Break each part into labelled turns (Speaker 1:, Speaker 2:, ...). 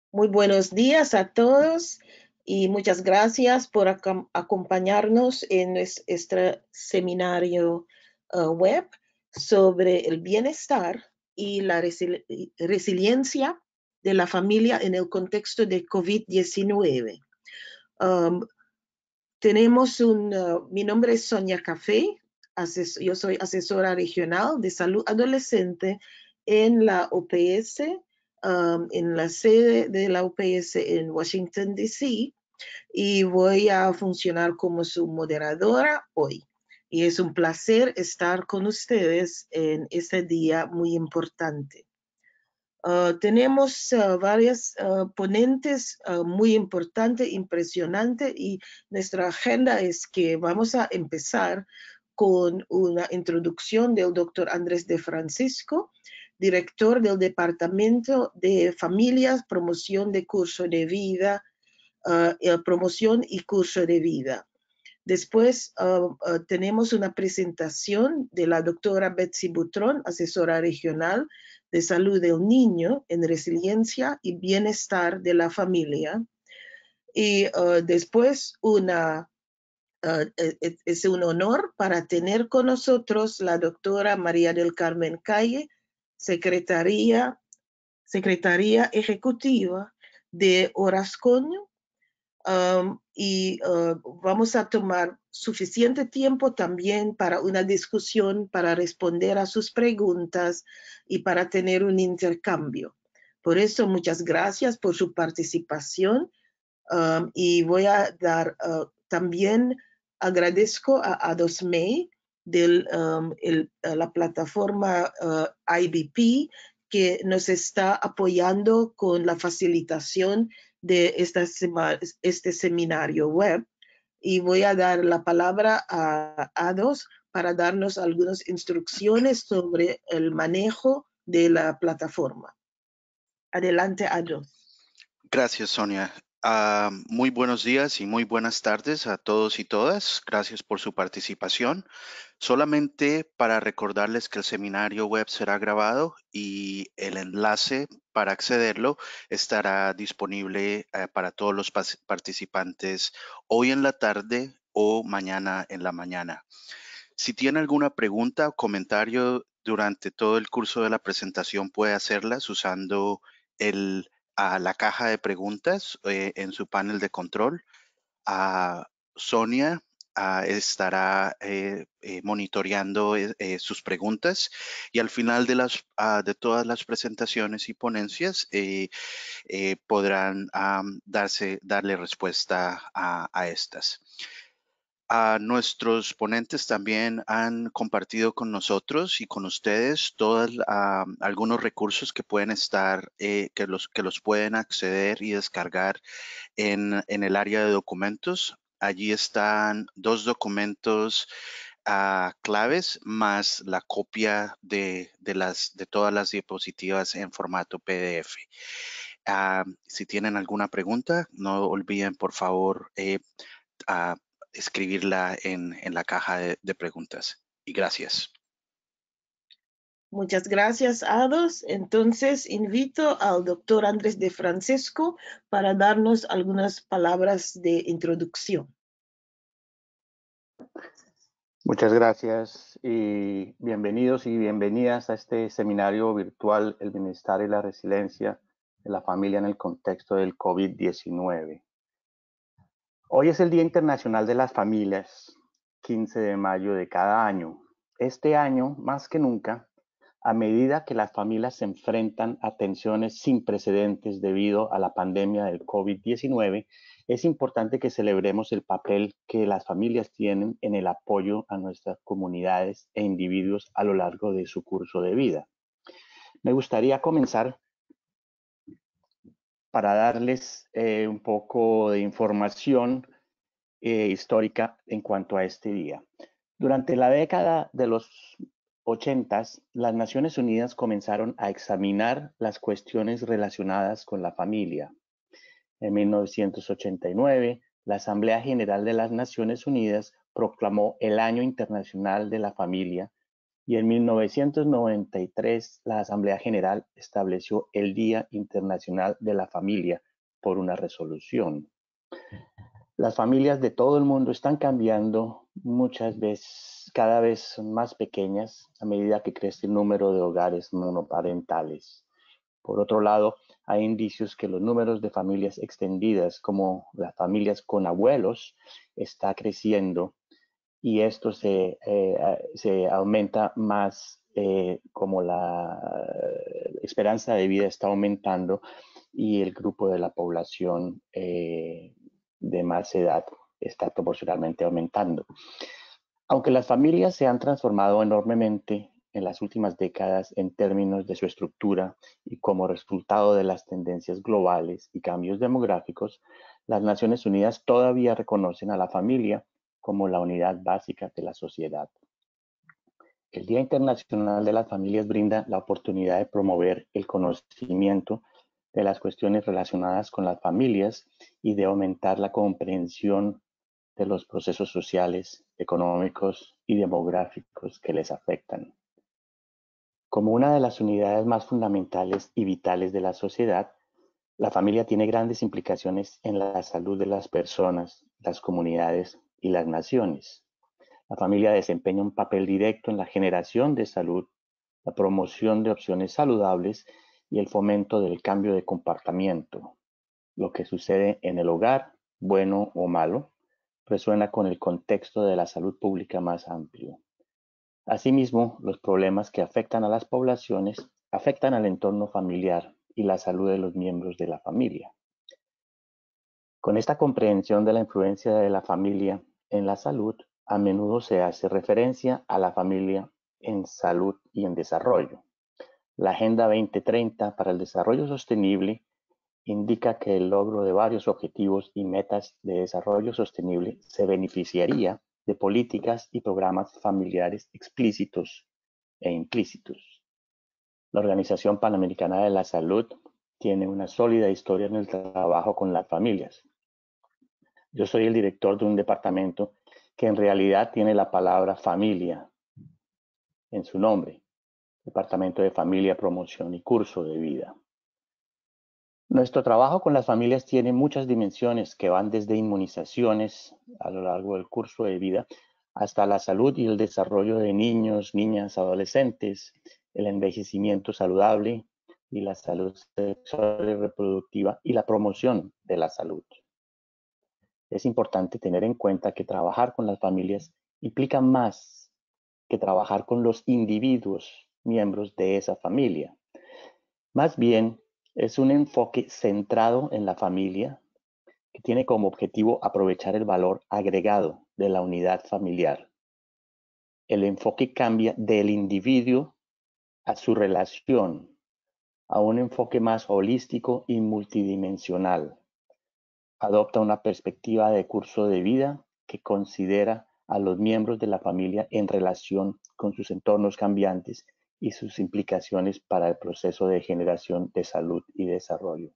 Speaker 1: Muy buenos días a todos y muchas gracias por acompañarnos en nuestro seminario web sobre el bienestar y la resiliencia de la familia en el contexto de COVID-19. Um, mi nombre es Sonia Café, yo soy asesora regional de salud adolescente en la OPS, en la sede de la OPS en Washington, D.C., y voy a funcionar como su moderadora hoy. Y es un placer estar con ustedes en este día muy importante. Tenemos varias ponentes muy importantes, impresionantes, y nuestra agenda es que vamos a empezar con una introducción del doctor Andrés de Francisco, director del Departamento de Familias, Promoción de Curso de Vida, Promoción y Curso de Vida. Después tenemos una presentación de la doctora Betsy Butrón, asesora regional de salud del niño en resiliencia y bienestar de la familia. Y después es un honor para tener con nosotros la doctora María del Carmen Calle, secretaria ejecutiva de Orascon, vamos a tomar suficiente tiempo también para una discusión, para responder a sus preguntas y para tener un intercambio. Por eso, muchas gracias por su participación, y voy a dar también agradezco a Dosmey de la plataforma IBP, que nos está apoyando con la facilitación de este seminario web. Y voy a dar la palabra a Ados para darnos algunas instrucciones sobre el manejo de la plataforma. Adelante, Ados.
Speaker 2: Gracias, Sonia. Muy buenos días y muy buenas tardes a todos y todas. Gracias por su participación. Solamente para recordarles que el seminario web será grabado y el enlace para accederlo estará disponible para todos los participantes hoy en la tarde o mañana en la mañana. Si tiene alguna pregunta o comentario durante todo el curso de la presentación, puede hacerlas usando la caja de preguntas en su panel de control. Sonia estará monitoreando sus preguntas y al final de todas las presentaciones y ponencias podrán darle respuesta a estas. Nuestros ponentes también han compartido con nosotros y con ustedes algunos recursos que pueden estar, que los pueden acceder y descargar en el área de documentos. Allí están 2 documentos claves más la copia de todas las diapositivas en formato PDF. Si tienen alguna pregunta, no olviden por favor escribirla en la caja de preguntas. Y gracias.
Speaker 1: Muchas gracias, Ados. Entonces, invito al doctor Andrés de Francisco para darnos algunas palabras de introducción.
Speaker 3: Muchas gracias y bienvenidos y bienvenidas a este seminario virtual, El Bienestar y la Resiliencia de la Familia en el contexto del COVID-19. Hoy es el Día Internacional de las Familias, 15 de mayo de cada año. Este año, más que nunca, a medida que las familias se enfrentan a tensiones sin precedentes debido a la pandemia del COVID-19, es importante que celebremos el papel que las familias tienen en el apoyo a nuestras comunidades e individuos a lo largo de su curso de vida. Me gustaría comenzar para darles un poco de información histórica en cuanto a este día. Durante la década de los 80s, las Naciones Unidas comenzaron a examinar las cuestiones relacionadas con la familia. En 1989, la Asamblea General de las Naciones Unidas proclamó el Año Internacional de la Familia y en 1993 la Asamblea General estableció el Día Internacional de la Familia por una resolución. Las familias de todo el mundo están cambiando, muchas veces, cada vez son más pequeñas a medida que crece el número de hogares monoparentales. Por otro lado, hay indicios que los números de familias extendidas, como las familias con abuelos, está creciendo y esto se aumenta más como la esperanza de vida está aumentando y el grupo de la población de más edad está proporcionalmente aumentando. Aunque las familias se han transformado enormemente en las últimas décadas en términos de su estructura y como resultado de las tendencias globales y cambios demográficos, las Naciones Unidas todavía reconocen a la familia como la unidad básica de la sociedad. El Día Internacional de las Familias brinda la oportunidad de promover el conocimiento de las cuestiones relacionadas con las familias y de aumentar la comprensión de los procesos sociales, económicos y demográficos que les afectan. Como una de las unidades más fundamentales y vitales de la sociedad, la familia tiene grandes implicaciones en la salud de las personas, las comunidades y las naciones. La familia desempeña un papel directo en la generación de salud, la promoción de opciones saludables y el fomento del cambio de comportamiento. Lo que sucede en el hogar, bueno o malo, resuena con el contexto de la salud pública más amplio. Asimismo, los problemas que afectan a las poblaciones afectan al entorno familiar y la salud de los miembros de la familia. Con esta comprensión de la influencia de la familia en la salud, a menudo se hace referencia a la familia en salud y en desarrollo. La Agenda 2030 para el Desarrollo Sostenible indica que el logro de varios objetivos y metas de desarrollo sostenible se beneficiaría de políticas y programas familiares explícitos e implícitos. La Organización Panamericana de la Salud tiene una sólida historia en el trabajo con las familias. Yo soy el director de un departamento que en realidad tiene la palabra familia en su nombre, Departamento de Familia, Promoción y Curso de Vida. Nuestro trabajo con las familias tiene muchas dimensiones que van desde inmunizaciones a lo largo del curso de vida hasta la salud y el desarrollo de niños, niñas, adolescentes, el envejecimiento saludable y la salud sexual y reproductiva y la promoción de la salud. Es importante tener en cuenta que trabajar con las familias implica más que trabajar con los individuos, miembros de esa familia. Más bien, es un enfoque centrado en la familia que tiene como objetivo aprovechar el valor agregado de la unidad familiar. El enfoque cambia del individuo a su relación, a un enfoque más holístico y multidimensional. Adopta una perspectiva de curso de vida que considera a los miembros de la familia en relación con sus entornos cambiantes y sus implicaciones para el proceso de generación de salud y desarrollo.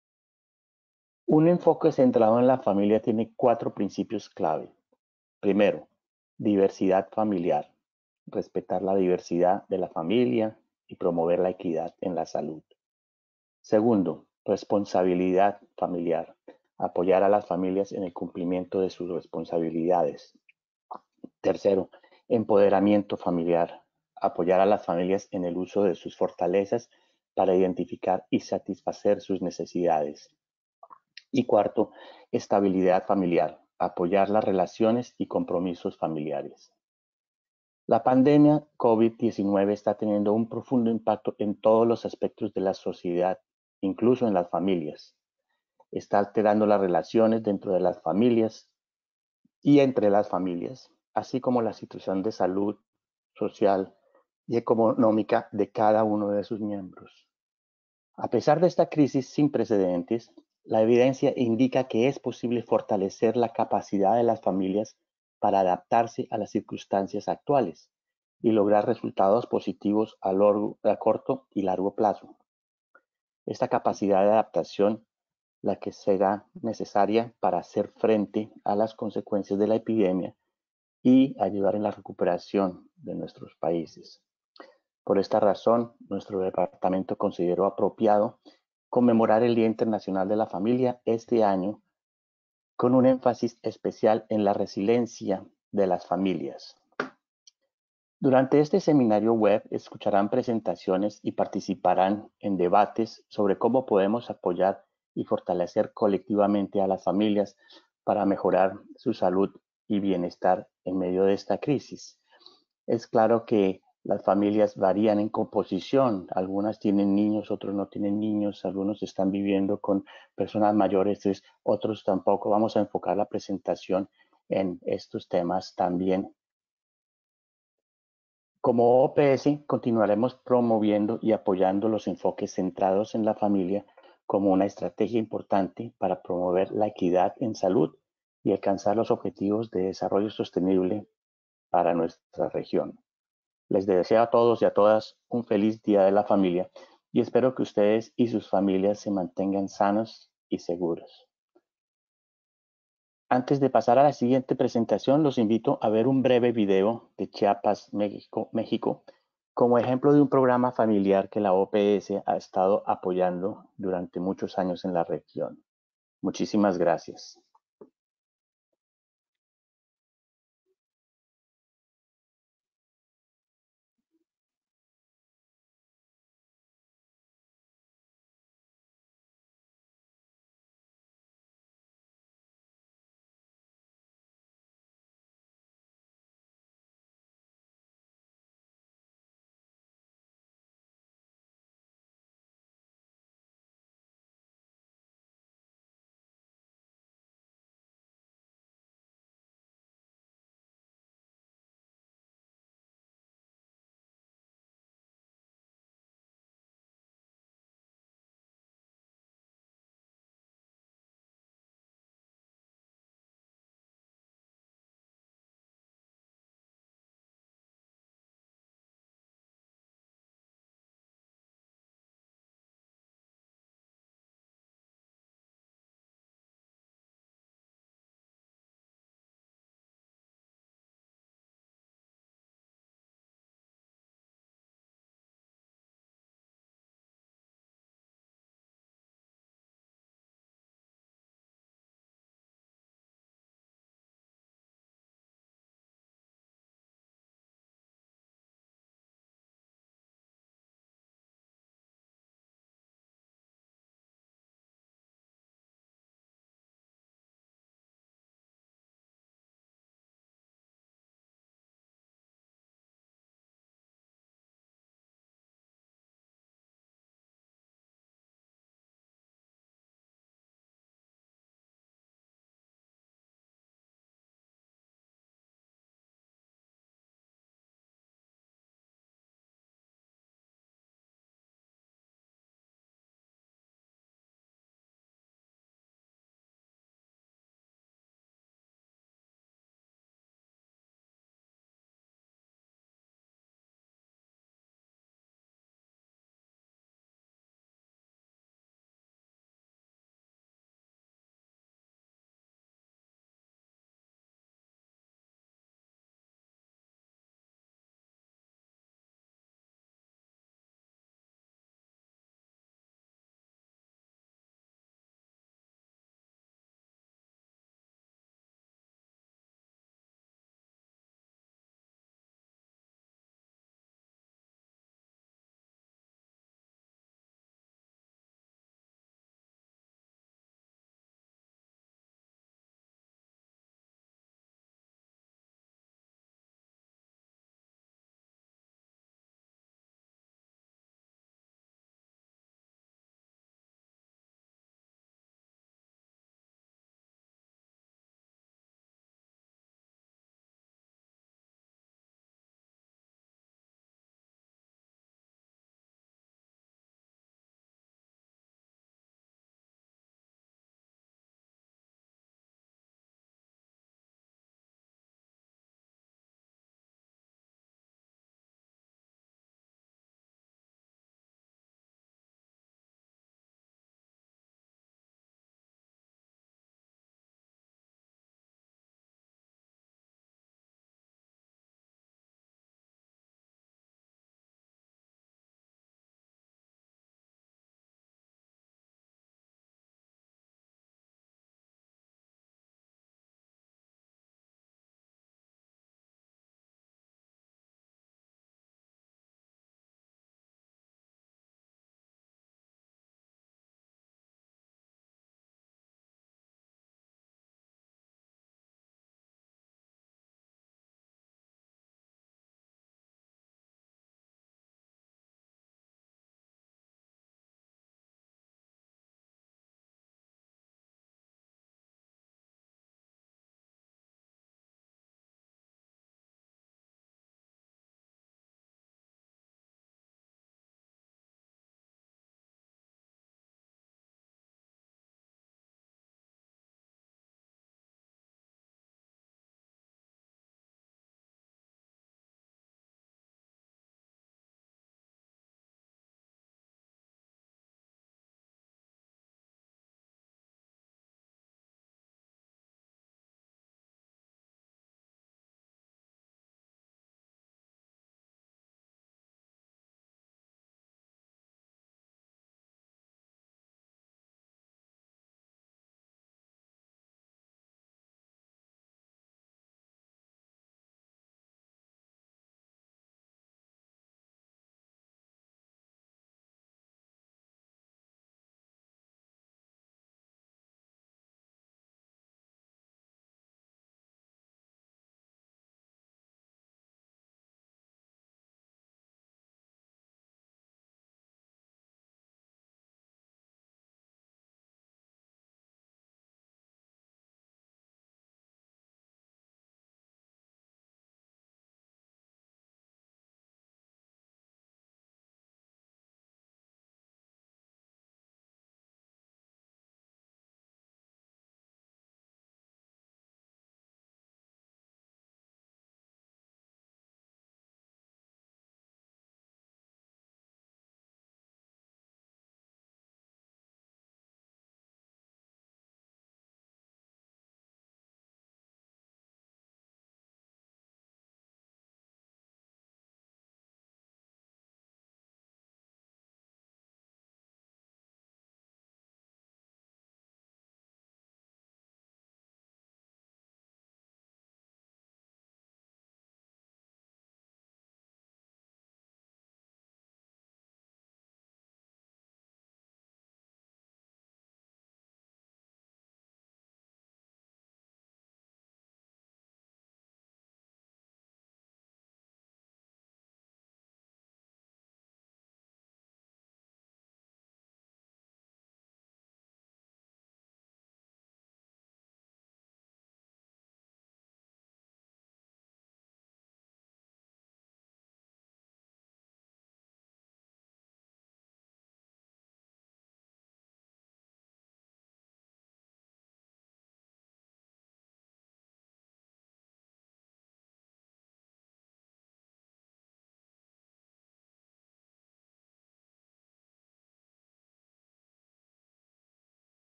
Speaker 3: Un enfoque centrado en la familia tiene 4 principios clave. Primero, diversidad familiar. Respetar la diversidad de la familia y promover la equidad en la salud. Segundo, responsabilidad familiar. Apoyar a las familias en el cumplimiento de sus responsabilidades. Tercero, empoderamiento familiar. Apoyar a las familias en el uso de sus fortalezas para identificar y satisfacer sus necesidades. Y cuarto, estabilidad familiar. Apoyar las relaciones y compromisos familiares. La pandemia COVID-19 está teniendo un profundo impacto en todos los aspectos de la sociedad, incluso en las familias. Está alterando las relaciones dentro de las familias y entre las familias, así como la situación de salud, social y económica de cada uno de sus miembros. A pesar de esta crisis sin precedentes, la evidencia indica que es posible fortalecer la capacidad de las familias para adaptarse a las circunstancias actuales y lograr resultados positivos a corto y largo plazo. Esta capacidad de adaptación, la que será necesaria para hacer frente a las consecuencias de la epidemia y ayudar en la recuperación de nuestros países. Por esta razón, nuestro departamento consideró apropiado conmemorar el Día Internacional de la Familia este año con un énfasis especial en la resiliencia de las familias. Durante este seminario web escucharán presentaciones y participarán en debates sobre cómo podemos apoyar y fortalecer colectivamente a las familias para mejorar su salud y bienestar en medio de esta crisis. Es claro que las familias varían en composición. Algunas tienen niños, otros no tienen niños, algunos están viviendo con personas mayores, otros tampoco. Vamos a enfocar la presentación en estos temas también. Como OPS, continuaremos promoviendo y apoyando los enfoques centrados en la familia como una estrategia importante para promover la equidad en salud y alcanzar los objetivos de desarrollo sostenible para nuestra región. Les deseo a todos y a todas un feliz Día de la Familia y espero que ustedes y sus familias se mantengan sanos y seguros. Antes de pasar a la siguiente presentación, los invito a ver un breve video de Chiapas, México, como ejemplo de un programa familiar que la OPS ha estado apoyando durante muchos años en la región. Muchísimas gracias.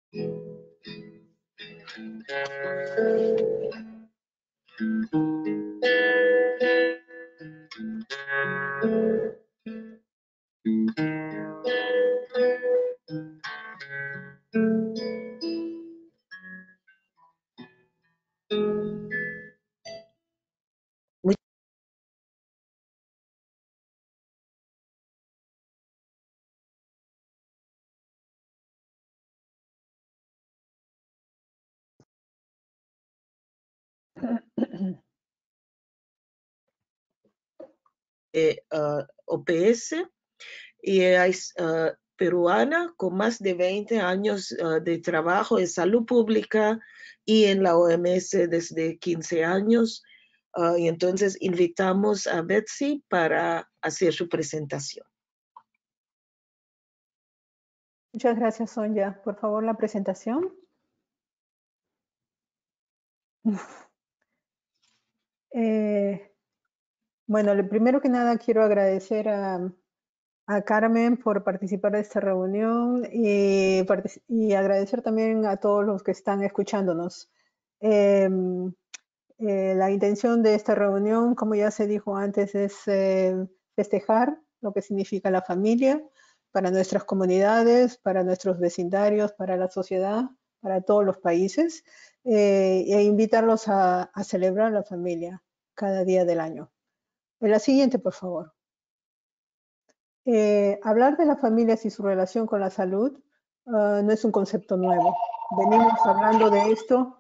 Speaker 1: OPS, y es peruana con más de 20 años de trabajo en salud pública y en la OMS desde 15 años. Y entonces invitamos a Betsy para hacer su presentación.
Speaker 4: Muchas gracias, Sonia. Por favor, la presentación. Bueno, primero que nada quiero agradecer a Carmen por participar de esta reunión y agradecer también a todos los que están escuchándonos. La intención de esta reunión, como ya se dijo antes, es festejar lo que significa la familia para nuestras comunidades, para nuestros vecindarios, para la sociedad, para todos los países, e invitarlos a celebrar la familia cada día del año. La siguiente, por favor. Hablar de las familias y su relación con la salud no es un concepto nuevo. Venimos hablando de esto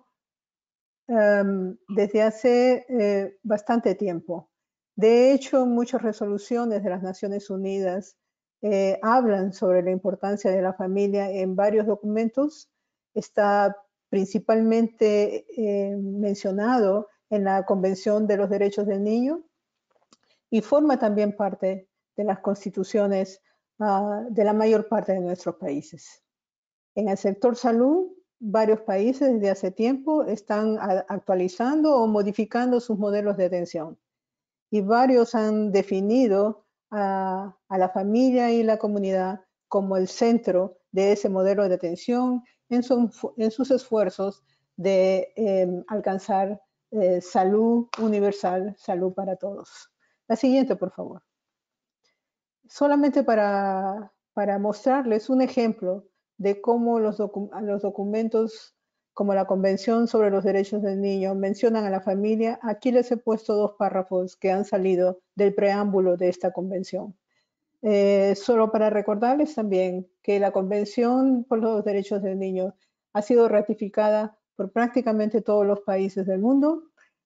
Speaker 4: desde hace bastante tiempo. De hecho, muchas resoluciones de las Naciones Unidas hablan sobre la importancia de la familia en varios documentos. Está principalmente mencionado en la Convención de los Derechos del Niño y forma también parte de las constituciones de la mayor parte de nuestros países. En el sector salud, varios países desde hace tiempo están actualizando o modificando sus modelos de atención. Y varios han definido a la familia y la comunidad como el centro de ese modelo de atención en sus esfuerzos de alcanzar salud universal, salud para todos. La siguiente, por favor. Solamente para mostrarles un ejemplo de cómo los documentos como la Convención sobre los Derechos del Niño mencionan a la familia, aquí les he puesto dos párrafos que han salido del preámbulo de esta convención. Solo para recordarles también que la Convención por los Derechos del Niño ha sido ratificada por prácticamente todos los países del mundo.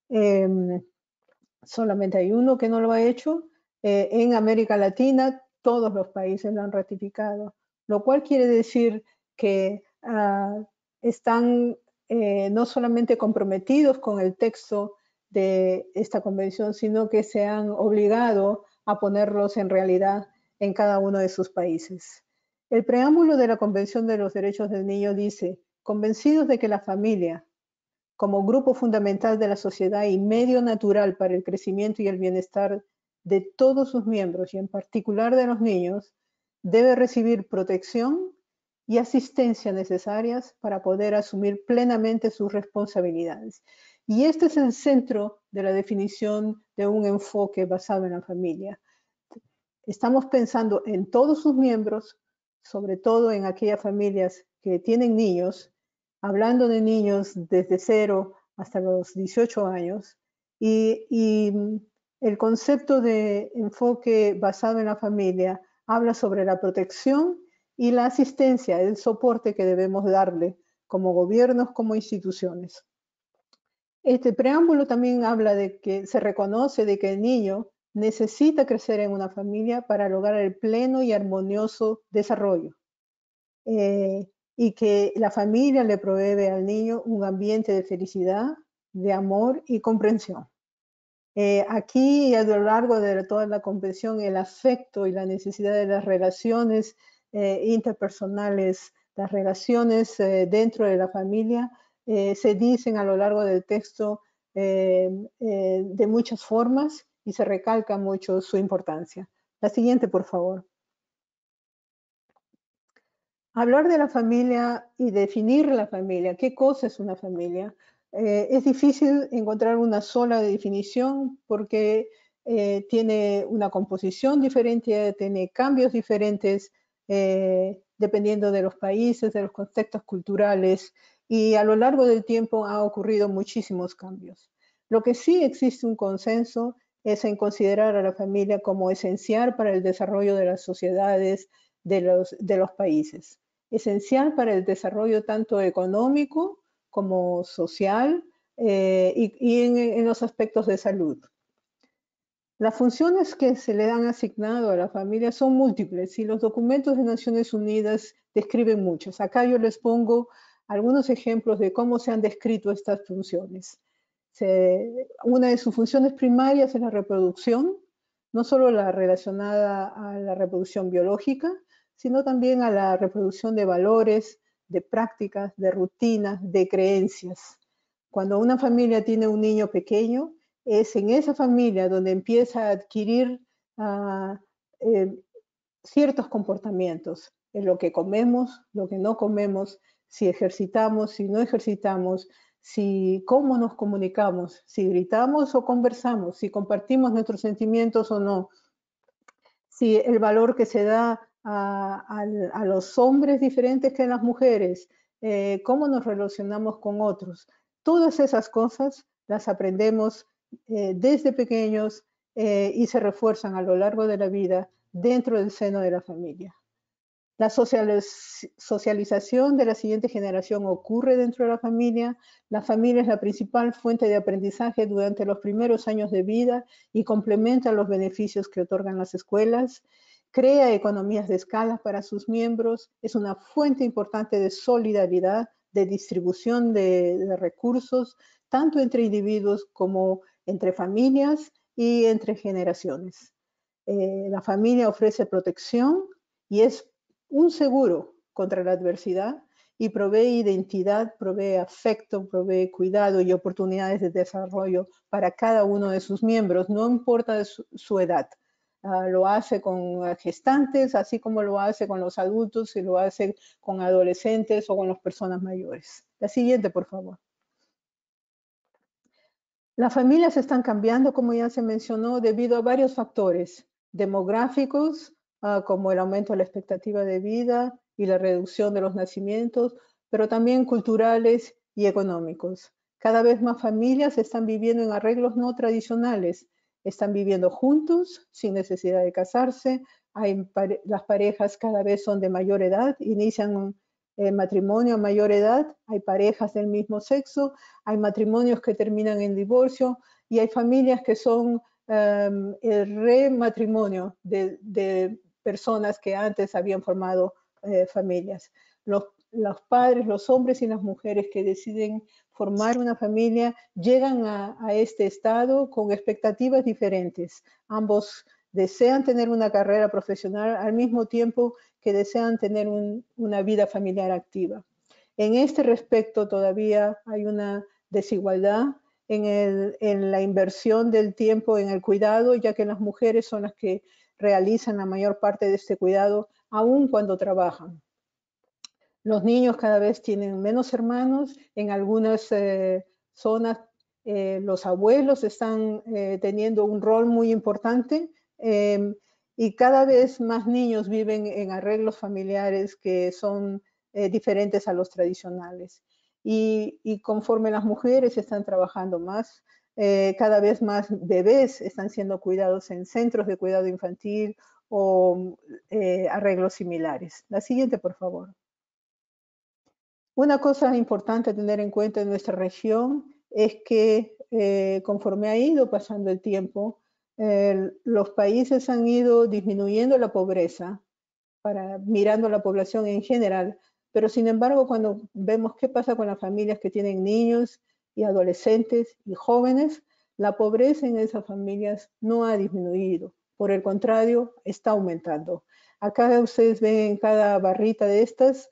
Speaker 4: Solamente hay uno que no lo ha hecho. En América Latina, todos los países lo han ratificado, lo cual quiere decir que están no solamente comprometidos con el texto de esta convención, sino que se han obligado a ponerlos en realidad en cada uno de sus países. El preámbulo de la Convención de los Derechos del Niño dice: convencidos de que la familia, como grupo fundamental de la sociedad y medio natural para el crecimiento y el bienestar de todos sus miembros y en particular de los niños, debe recibir protección y asistencia necesarias para poder asumir plenamente sus responsabilidades. Y este es el centro de la definición de un enfoque basado en la familia. Estamos pensando en todos sus miembros, sobre todo en aquellas familias que tienen niños, hablando de niños desde 0 hasta los 18 años, y el concepto de enfoque basado en la familia habla sobre la protección y la asistencia, el soporte que debemos darle como gobiernos, como instituciones. Este preámbulo también habla de que se reconoce de que el niño necesita crecer en una familia para lograr el pleno y armonioso desarrollo. Y que la familia le provee al niño un ambiente de felicidad, de amor y comprensión. Aquí, a lo largo de toda la convención, el afecto y la necesidad de las relaciones interpersonales, las relaciones dentro de la familia, se dicen a lo largo del texto de muchas formas y se recalca mucho su importancia. La siguiente, por favor. Hablar de la familia y definir la familia, ¿qué cosa es una familia? Es difícil encontrar una sola definición porque tiene una composición diferente, tiene cambios diferentes dependiendo de los países, de los contextos culturales, y a lo largo del tiempo ha ocurrido muchísimos cambios. Lo que sí existe un consenso es en considerar a la familia como esencial para el desarrollo de las sociedades de los países, esencial para el desarrollo tanto económico como social y en los aspectos de salud. Las funciones que se le han asignado a la familia son múltiples y los documentos de Naciones Unidas describen muchas. Acá yo les pongo algunos ejemplos de cómo se han descrito estas funciones. Una de sus funciones primarias es la reproducción, no solo la relacionada a la reproducción biológica, sino también a la reproducción de valores, de prácticas, de rutinas, de creencias. Cuando una familia tiene un niño pequeño, es en esa familia donde empieza a adquirir ciertos comportamientos, en lo que comemos, lo que no comemos, si ejercitamos, si no ejercitamos, cómo nos comunicamos, si gritamos o conversamos, si compartimos nuestros sentimientos o no, si el valor que se da a los hombres diferentes que a las mujeres, cómo nos relacionamos con otros. Todas esas cosas las aprendemos desde pequeños y se refuerzan a lo largo de la vida dentro del seno de la familia. La socialización de la siguiente generación ocurre dentro de la familia. La familia es la principal fuente de aprendizaje durante los primeros años de vida y complementa los beneficios que otorgan las escuelas. Crea economías de escala para sus miembros. Es una fuente importante de solidaridad, de distribución de recursos, tanto entre individuos como entre familias y entre generaciones. La familia ofrece protección y es un seguro contra la adversidad y provee identidad, provee afecto, provee cuidado y oportunidades de desarrollo para cada uno de sus miembros, no importa su edad. Lo hace con gestantes, así como lo hace con los adultos y lo hace con adolescentes o con las personas mayores. La siguiente, por favor. Las familias están cambiando, como ya se mencionó, debido a varios factores demográficos, como el aumento de la expectativa de vida y la reducción de los nacimientos, pero también culturales y económicos. Cada vez más familias están viviendo en arreglos no tradicionales, están viviendo juntos sin necesidad de casarse, las parejas cada vez son de mayor edad, inician matrimonio a mayor edad, hay parejas del mismo sexo, hay matrimonios que terminan en divorcio y hay familias que son el rematrimonio de personas que antes habían formado familias. Los padres, los hombres y las mujeres que deciden formar una familia llegan a este estado con expectativas diferentes. Ambos desean tener una carrera profesional al mismo tiempo que desean tener una vida familiar activa. En este respecto todavía hay una desigualdad en la inversión del tiempo en el cuidado, ya que las mujeres son las que realizan la mayor parte de este cuidado, aun cuando trabajan. Los niños cada vez tienen menos hermanos. En algunas zonas los abuelos están teniendo un rol muy importante y cada vez más niños viven en arreglos familiares que son diferentes a los tradicionales. Y conforme las mujeres están trabajando más, cada vez más bebés están siendo cuidados en centros de cuidado infantil o arreglos similares. La siguiente, por favor. Una cosa importante a tener en cuenta en nuestra región es que conforme ha ido pasando el tiempo, los países han ido disminuyendo la pobreza, mirando a la población en general, pero sin embargo cuando vemos qué pasa con las familias que tienen niños y adolescentes y jóvenes, la pobreza en esas familias no ha disminuido, por el contrario, está aumentando. Acá ustedes ven en cada barrita de estas,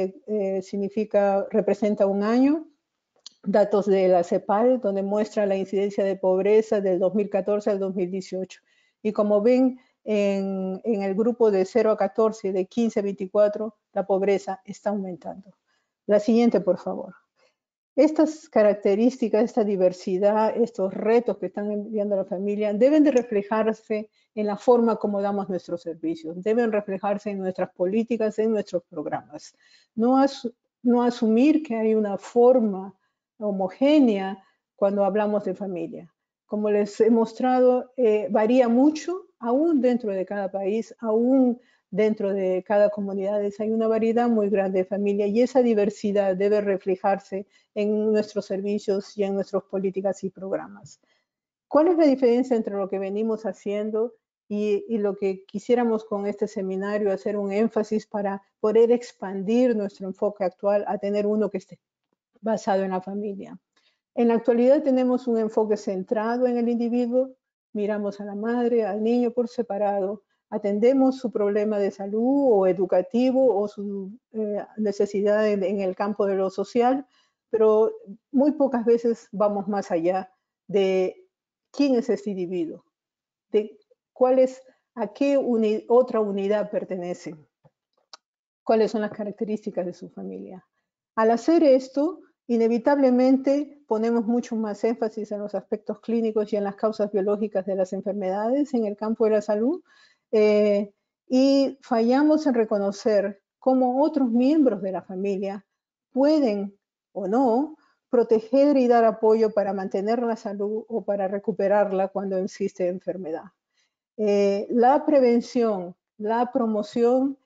Speaker 4: representa un año, datos de la CEPAL, donde muestra la incidencia de pobreza del 2014 al 2018. Y como ven, en el grupo de 0 a 14, de 15 a 24, la pobreza está aumentando. La siguiente, por favor. Estas características, esta diversidad, estos retos que están enviando a la familia deben de reflejarse en la forma como damos nuestros servicios, deben reflejarse en nuestras políticas, en nuestros programas. No asumir que hay una forma homogénea cuando hablamos de familia. Como les he mostrado, varía mucho, aún dentro de cada país, aún dentro de cada comunidad. Hay una variedad muy grande de familia y esa diversidad debe reflejarse en nuestros servicios y en nuestras políticas y programas. ¿Cuál es la diferencia entre lo que venimos haciendo y lo que quisiéramos con este seminario hacer un énfasis para poder expandir nuestro enfoque actual a tener uno que esté basado en la familia? En la actualidad tenemos un enfoque centrado en el individuo, miramos a la madre, al niño por separado, atendemos su problema de salud o educativo o su necesidad en el campo de lo social, pero muy pocas veces vamos más allá de quién es este individuo, de a qué otra unidad pertenece, cuáles son las características de su familia. Al hacer esto, inevitablemente ponemos mucho más énfasis en los aspectos clínicos y en las causas biológicas de las enfermedades en el campo de la salud y fallamos en reconocer cómo otros miembros de la familia pueden o no proteger y dar apoyo para mantener la salud o para recuperarla cuando existe enfermedad. La prevención, la promoción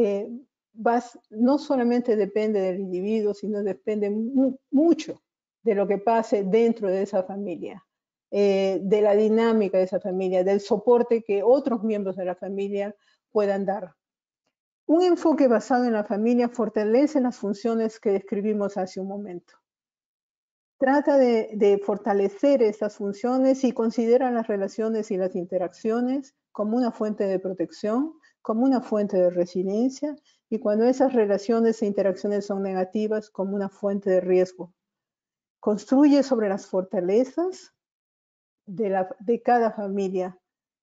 Speaker 4: no solamente depende del individuo, sino depende mucho de lo que pase dentro de esa familia, de la dinámica de esa familia, del soporte que otros miembros de la familia puedan dar. Un enfoque basado en la familia fortalece las funciones que describimos hace un momento. Trata de fortalecer estas funciones y considera las relaciones y las interacciones como una fuente de protección, como una fuente de resiliencia, y cuando esas relaciones e interacciones son negativas, como una fuente de riesgo. Construye sobre las fortalezas de cada familia,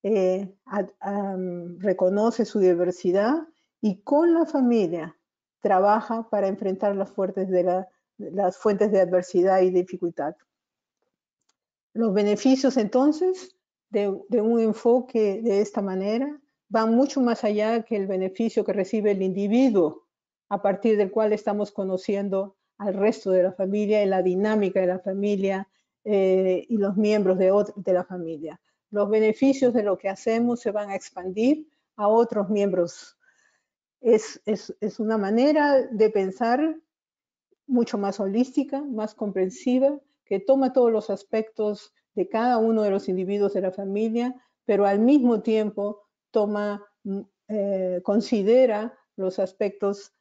Speaker 4: reconoce su diversidad y con la familia trabaja para enfrentar las fuentes de adversidad y dificultad. Los beneficios entonces de un enfoque de esta manera van mucho más allá que el beneficio que recibe el individuo, a partir del cual estamos conociendo al resto de la familia y la dinámica de la familia y los miembros de la familia. Los beneficios de lo que hacemos se van a expandir a otros miembros. Es una manera de pensar mucho más holística, más comprensiva, que toma todos los aspectos de cada uno de los individuos de la familia, pero al mismo tiempo considera los aspectos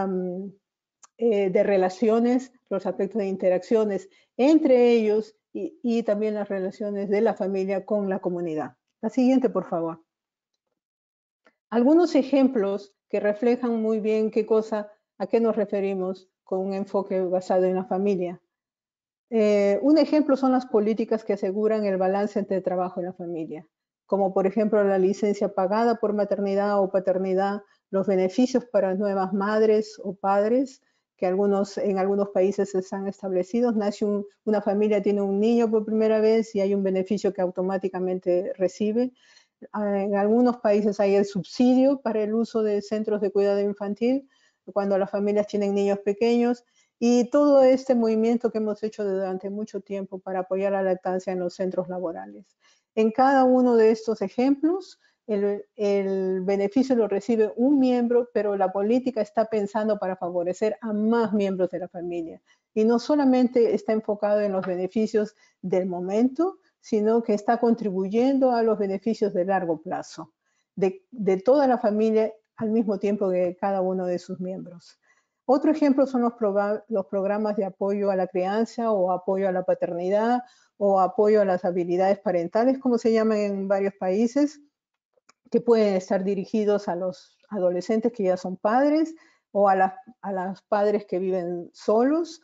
Speaker 4: de relaciones, los aspectos de interacciones entre ellos y también las relaciones de la familia con la comunidad. La siguiente, por favor. Algunos ejemplos que reflejan muy bien a qué nos referimos con un enfoque basado en la familia. Un ejemplo son las políticas que aseguran el balance entre el trabajo y la familia, como por ejemplo la licencia pagada por maternidad o paternidad, los beneficios para nuevas madres o padres, que en algunos países están establecidos. Nace una familia, tiene un niño por primera vez y hay un beneficio que automáticamente recibe. En algunos países hay el subsidio para el uso de centros de cuidado infantil cuando las familias tienen niños pequeños, y todo este movimiento que hemos hecho durante mucho tiempo para apoyar la lactancia en los centros laborales. En cada uno de estos ejemplos, el beneficio lo recibe un miembro, pero la política está pensando para favorecer a más miembros de la familia. Y no solamente está enfocado en los beneficios del momento, sino que está contribuyendo a los beneficios de largo plazo, de toda la familia al mismo tiempo que cada uno de sus miembros. Otro ejemplo son los programas de apoyo a la crianza o apoyo a la paternidad o apoyo a las habilidades parentales, como se llaman en varios países, que pueden estar dirigidos a los adolescentes que ya son padres o a los padres que viven solos,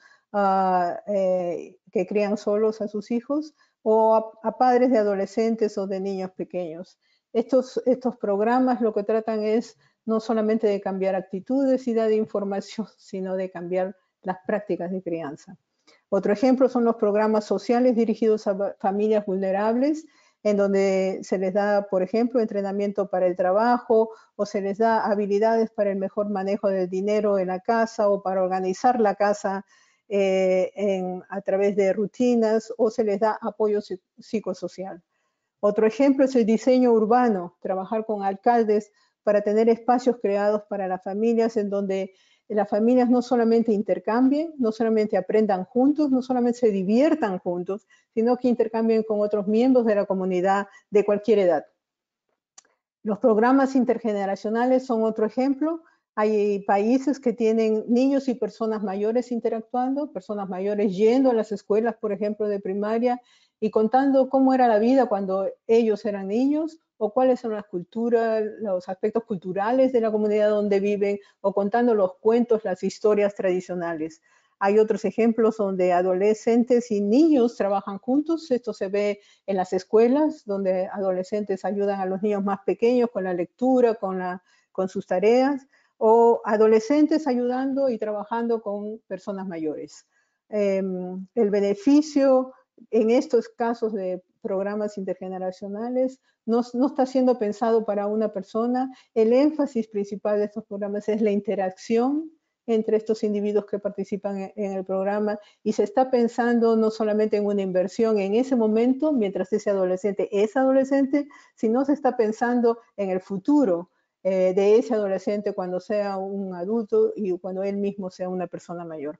Speaker 4: que crían solos a sus hijos, o a padres de adolescentes o de niños pequeños. Estos programas lo que tratan es no solamente de cambiar actitudes y dar información, sino de cambiar las prácticas de crianza. Otro ejemplo son los programas sociales dirigidos a familias vulnerables, en donde se les da, por ejemplo, entrenamiento para el trabajo, o se les da habilidades para el mejor manejo del dinero en la casa, o para organizar la casa a través de rutinas, o se les da apoyo psicosocial. Otro ejemplo es el diseño urbano, trabajar con alcaldes para tener espacios creados para las familias, en donde las familias no solamente intercambien, no solamente aprendan juntos, no solamente se diviertan juntos, sino que intercambien con otros miembros de la comunidad de cualquier edad. Los programas intergeneracionales son otro ejemplo. Hay países que tienen niños y personas mayores interactuando, personas mayores yendo a las escuelas, por ejemplo, de primaria, y contando cómo era la vida cuando ellos eran niños, o cuáles son las culturas, los aspectos culturales de la comunidad donde viven, o contando los cuentos, las historias tradicionales. Hay otros ejemplos donde adolescentes y niños trabajan juntos. Esto se ve en las escuelas, donde adolescentes ayudan a los niños más pequeños con la lectura, con sus tareas, o adolescentes ayudando y trabajando con personas mayores. El beneficio en estos casos de programas intergeneracionales no está siendo pensado para una persona. El énfasis principal de estos programas es la interacción entre estos individuos que participan en el programa, y se está pensando no solamente en una inversión en ese momento, mientras ese adolescente es adolescente, sino se está pensando en el futuro de ese adolescente cuando sea un adulto y cuando él mismo sea una persona mayor.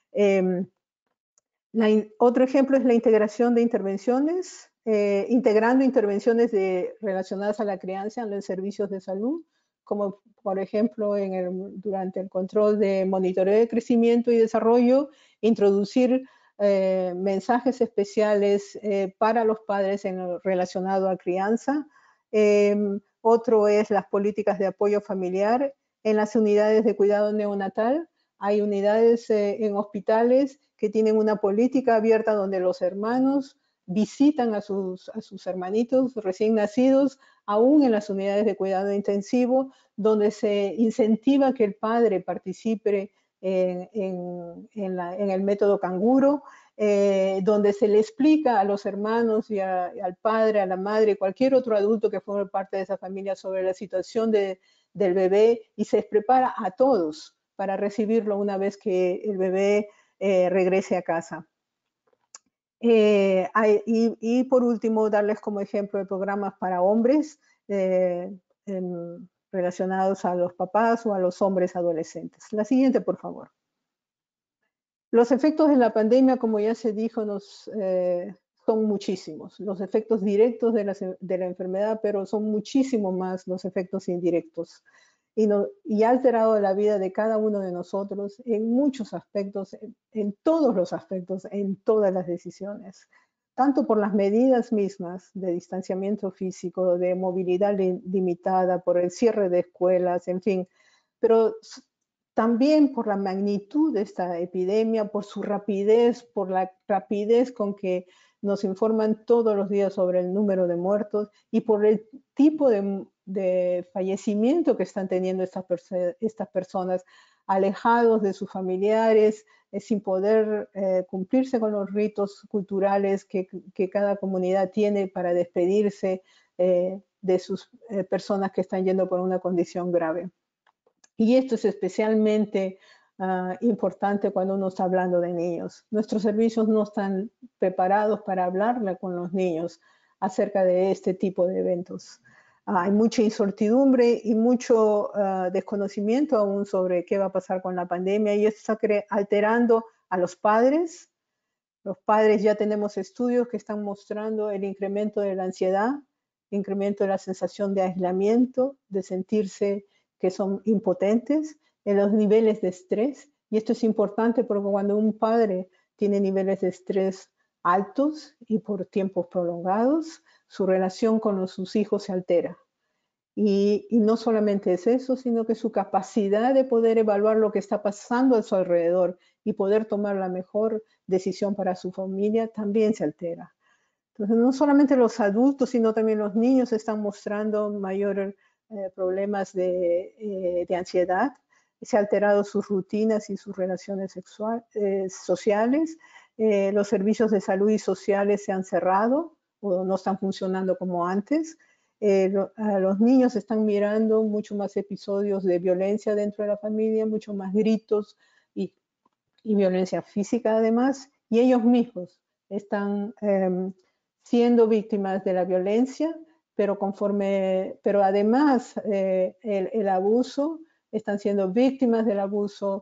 Speaker 4: Otro ejemplo es la integración de intervenciones, integrando intervenciones relacionadas a la crianza en los servicios de salud, como por ejemplo durante el control de monitoreo de crecimiento y desarrollo, introducir mensajes especiales para los padres relacionado a crianza. Otro es las políticas de apoyo familiar en las unidades de cuidado neonatal. Hay unidades en hospitales que tienen una política abierta donde los hermanos visitan a sus hermanitos recién nacidos, aún en las unidades de cuidado intensivo, donde se incentiva que el padre participe en el método canguro, donde se le explica a los hermanos y al padre, a la madre, cualquier otro adulto que forme parte de esa familia sobre la situación del bebé, y se prepara a todos para recibirlo una vez que el bebé regrese a casa. Y por último, darles como ejemplo de programas para hombres relacionados a los papás o a los hombres adolescentes. La siguiente, por favor. Los efectos de la pandemia, como ya se dijo, son muchísimos. Los efectos directos de la enfermedad, pero son muchísimo más los efectos indirectos. Y ha alterado la vida de cada uno de nosotros en muchos aspectos, en todos los aspectos, en todas las decisiones, tanto por las medidas mismas de distanciamiento físico, de movilidad limitada, por el cierre de escuelas, en fin, pero también por la magnitud de esta epidemia, por su rapidez, por la rapidez con que nos informan todos los días sobre el número de muertos, y por el tipo de fallecimiento que están teniendo estas personas, alejados de sus familiares, sin poder cumplirse con los ritos culturales que cada comunidad tiene para despedirse de sus personas que están yendo por una condición grave. Y esto es especialmente importante cuando uno está hablando de niños. Nuestros servicios no están preparados para hablarle con los niños acerca de este tipo de eventos. Hay mucha incertidumbre y mucho desconocimiento aún sobre qué va a pasar con la pandemia, y esto está alterando a los padres. Los padres, ya tenemos estudios que están mostrando el incremento de la ansiedad, incremento de la sensación de aislamiento, de sentirse que son impotentes, en los niveles de estrés. Y esto es importante porque cuando un padre tiene niveles de estrés altos y por tiempos prolongados, su relación con sus hijos se altera. Y no solamente es eso, sino que su capacidad de poder evaluar lo que está pasando a su alrededor y poder tomar la mejor decisión para su familia también se altera. Entonces, no solamente los adultos, sino también los niños están mostrando mayores problemas de ansiedad. Se han alterado sus rutinas y sus relaciones sociales. Los servicios de salud y sociales se han cerrado o no están funcionando como antes. Los niños están mirando mucho más episodios de violencia dentro de la familia, mucho más gritos y violencia física además, y ellos mismos están siendo víctimas de la violencia, pero además el abuso, están siendo víctimas del abuso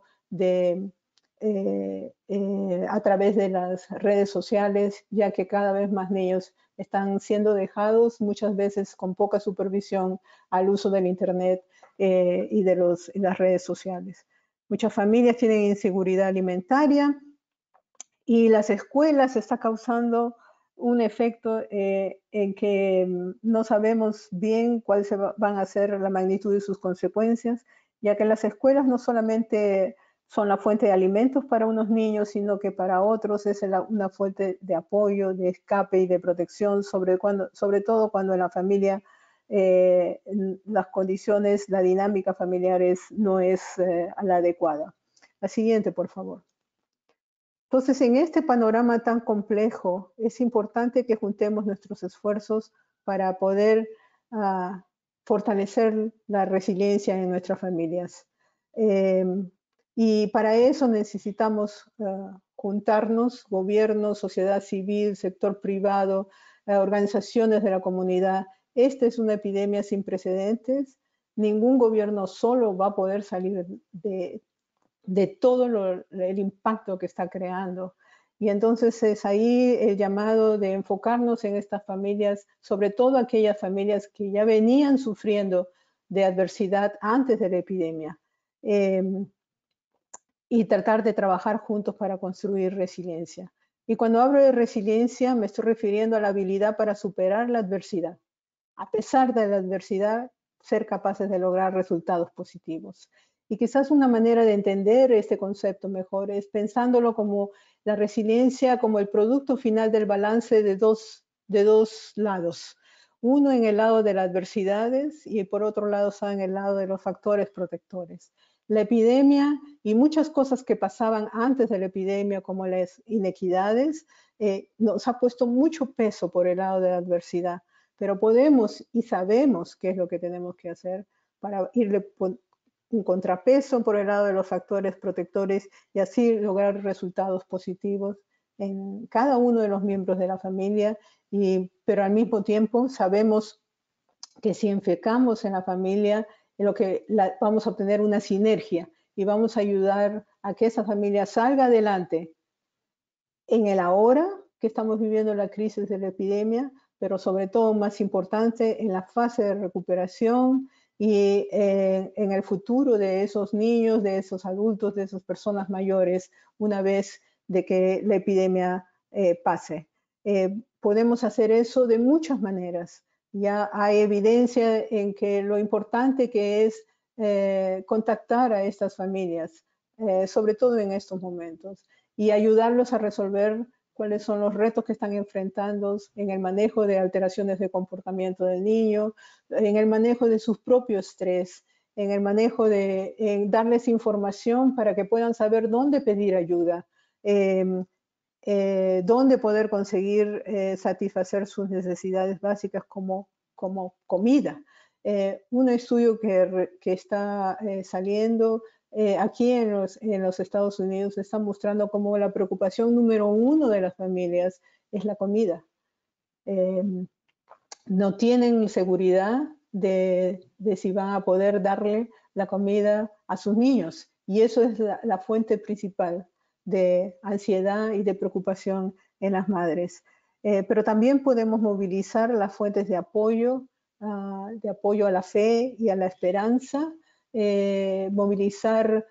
Speaker 4: a través de las redes sociales, ya que cada vez más niños están siendo dejados muchas veces con poca supervisión al uso del Internet y de las redes sociales. Muchas familias tienen inseguridad alimentaria y las escuelas está causando un efecto en que no sabemos bien cuáles van a ser la magnitud de sus consecuencias, ya que las escuelas no solamente son la fuente de alimentos para unos niños, sino que para otros es una fuente de apoyo, de escape y de protección, sobre todo cuando en la familia las condiciones, la dinámica familiar no es la adecuada. La siguiente, por favor. Entonces, en este panorama tan complejo, es importante que juntemos nuestros esfuerzos para poder fortalecer la resiliencia en nuestras familias. Y para eso necesitamos juntarnos, gobierno, sociedad civil, sector privado, organizaciones de la comunidad. Esta es una epidemia sin precedentes. Ningún gobierno solo va a poder salir de todo el impacto que está creando. Y entonces es ahí el llamado de enfocarnos en estas familias, sobre todo aquellas familias que ya venían sufriendo de adversidad antes de la epidemia. Y tratar de trabajar juntos para construir resiliencia. Y cuando hablo de resiliencia, me estoy refiriendo a la habilidad para superar la adversidad. A pesar de la adversidad, ser capaces de lograr resultados positivos. Y quizás una manera de entender este concepto mejor es pensándolo como la resiliencia como el producto final del balance de dos lados. Uno en el lado de las adversidades y por otro lado está en el lado de los factores protectores. La epidemia y muchas cosas que pasaban antes de la epidemia, como las inequidades, nos ha puesto mucho peso por el lado de la adversidad. Pero podemos y sabemos qué es lo que tenemos que hacer para irle un contrapeso por el lado de los factores protectores y así lograr resultados positivos en cada uno de los miembros de la familia. Pero al mismo tiempo sabemos que si enfocamos en la familia, vamos a obtener una sinergia y vamos a ayudar a que esa familia salga adelante en el ahora que estamos viviendo la crisis de la epidemia, pero sobre todo más importante en la fase de recuperación y en el futuro de esos niños, de esos adultos, de esas personas mayores, una vez de que la epidemia pase. Podemos hacer eso de muchas maneras. Ya hay evidencia en que lo importante que es contactar a estas familias, sobre todo en estos momentos, y ayudarlos a resolver cuáles son los retos que están enfrentando en el manejo de alteraciones de comportamiento del niño, en el manejo de sus propios estrés, en el manejo de darles información para que puedan saber dónde pedir ayuda, dónde poder conseguir satisfacer sus necesidades básicas como comida. Un estudio que está saliendo aquí en los Estados Unidos está mostrando cómo la preocupación número 1 de las familias es la comida. No tienen seguridad de si van a poder darle la comida a sus niños y eso es la fuente principal de ansiedad y de preocupación en las madres. Pero también podemos movilizar las fuentes de apoyo a la fe y a la esperanza, movilizar,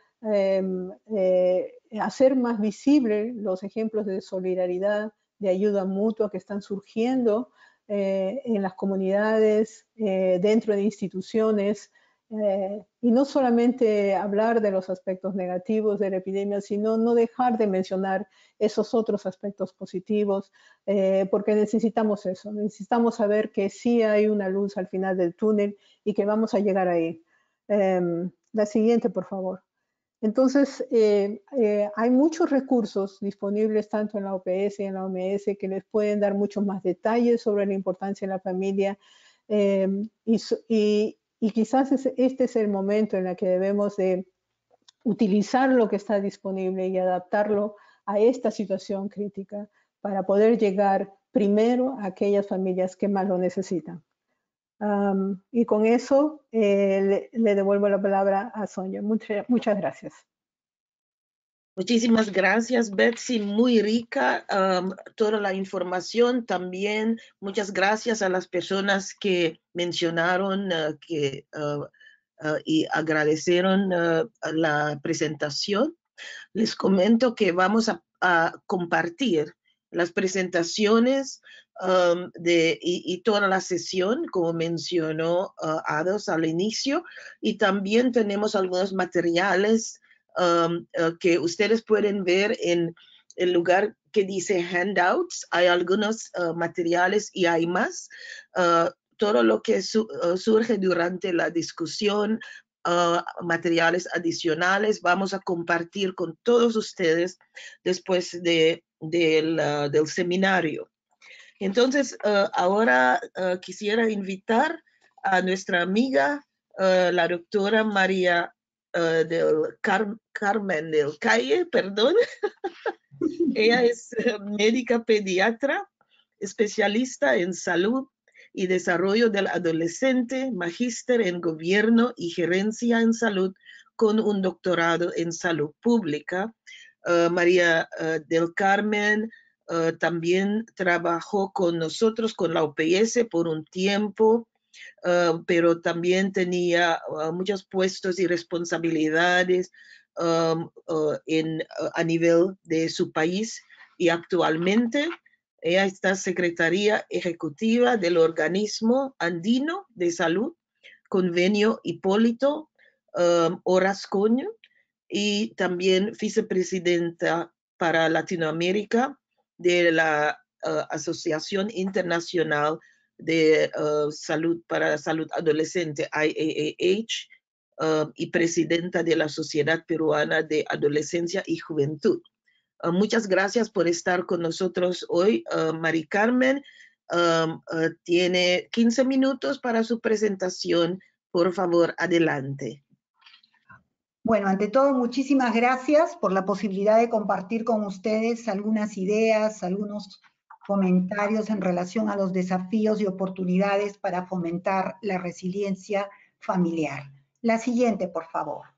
Speaker 4: hacer más visibles los ejemplos de solidaridad, de ayuda mutua que están surgiendo en las comunidades, dentro de instituciones, y no solamente hablar de los aspectos negativos de la epidemia, sino no dejar de mencionar esos otros aspectos positivos, porque necesitamos eso, necesitamos saber que sí hay una luz al final del túnel y que vamos a llegar ahí. La siguiente, por favor. Entonces, hay muchos recursos disponibles tanto en la OPS y en la OMS que les pueden dar muchos más detalles sobre la importancia de la familia, y quizás este es el momento en el que debemos de utilizar lo que está disponible y adaptarlo a esta situación crítica para poder llegar primero a aquellas familias que más lo necesitan. Y con eso le devuelvo la palabra a Sonia. Muchas gracias.
Speaker 1: Muchísimas gracias, Betsy. Muy rica toda la información. También muchas gracias a las personas que mencionaron y agradecieron la presentación. Les comento que vamos a compartir las presentaciones y toda la sesión, como mencionó Ados al inicio, y también tenemos algunos materiales que ustedes pueden ver en el lugar que dice handouts. Hay algunos materiales y hay más. Todo lo que surge durante la discusión, materiales adicionales, vamos a compartir con todos ustedes después del seminario. Entonces, ahora quisiera invitar a nuestra amiga, la doctora María Carmen del Calle, perdón. Ella es médica pediatra, especialista en salud y desarrollo del adolescente, magíster en gobierno y gerencia en salud con un doctorado en salud pública. María del Carmen también trabajó con nosotros, con la OPS por un tiempo, pero también tenía muchos puestos y responsabilidades a nivel de su país, y actualmente ella está secretaria ejecutiva del Organismo Andino de Salud, Convenio Hipólito Orascón, y también vicepresidenta para Latinoamérica de la Asociación Internacional de Salud para Salud Adolescente, IAAH, y presidenta de la Sociedad Peruana de Adolescencia y Juventud. Muchas gracias por estar con nosotros hoy. Mari Carmen tiene 15 minutos para su presentación. Por favor, adelante.
Speaker 5: Bueno, ante todo, muchísimas gracias por la posibilidad de compartir con ustedes algunas ideas, algunos comentarios en relación a los desafíos y oportunidades para fomentar la resiliencia familiar. La siguiente, por favor.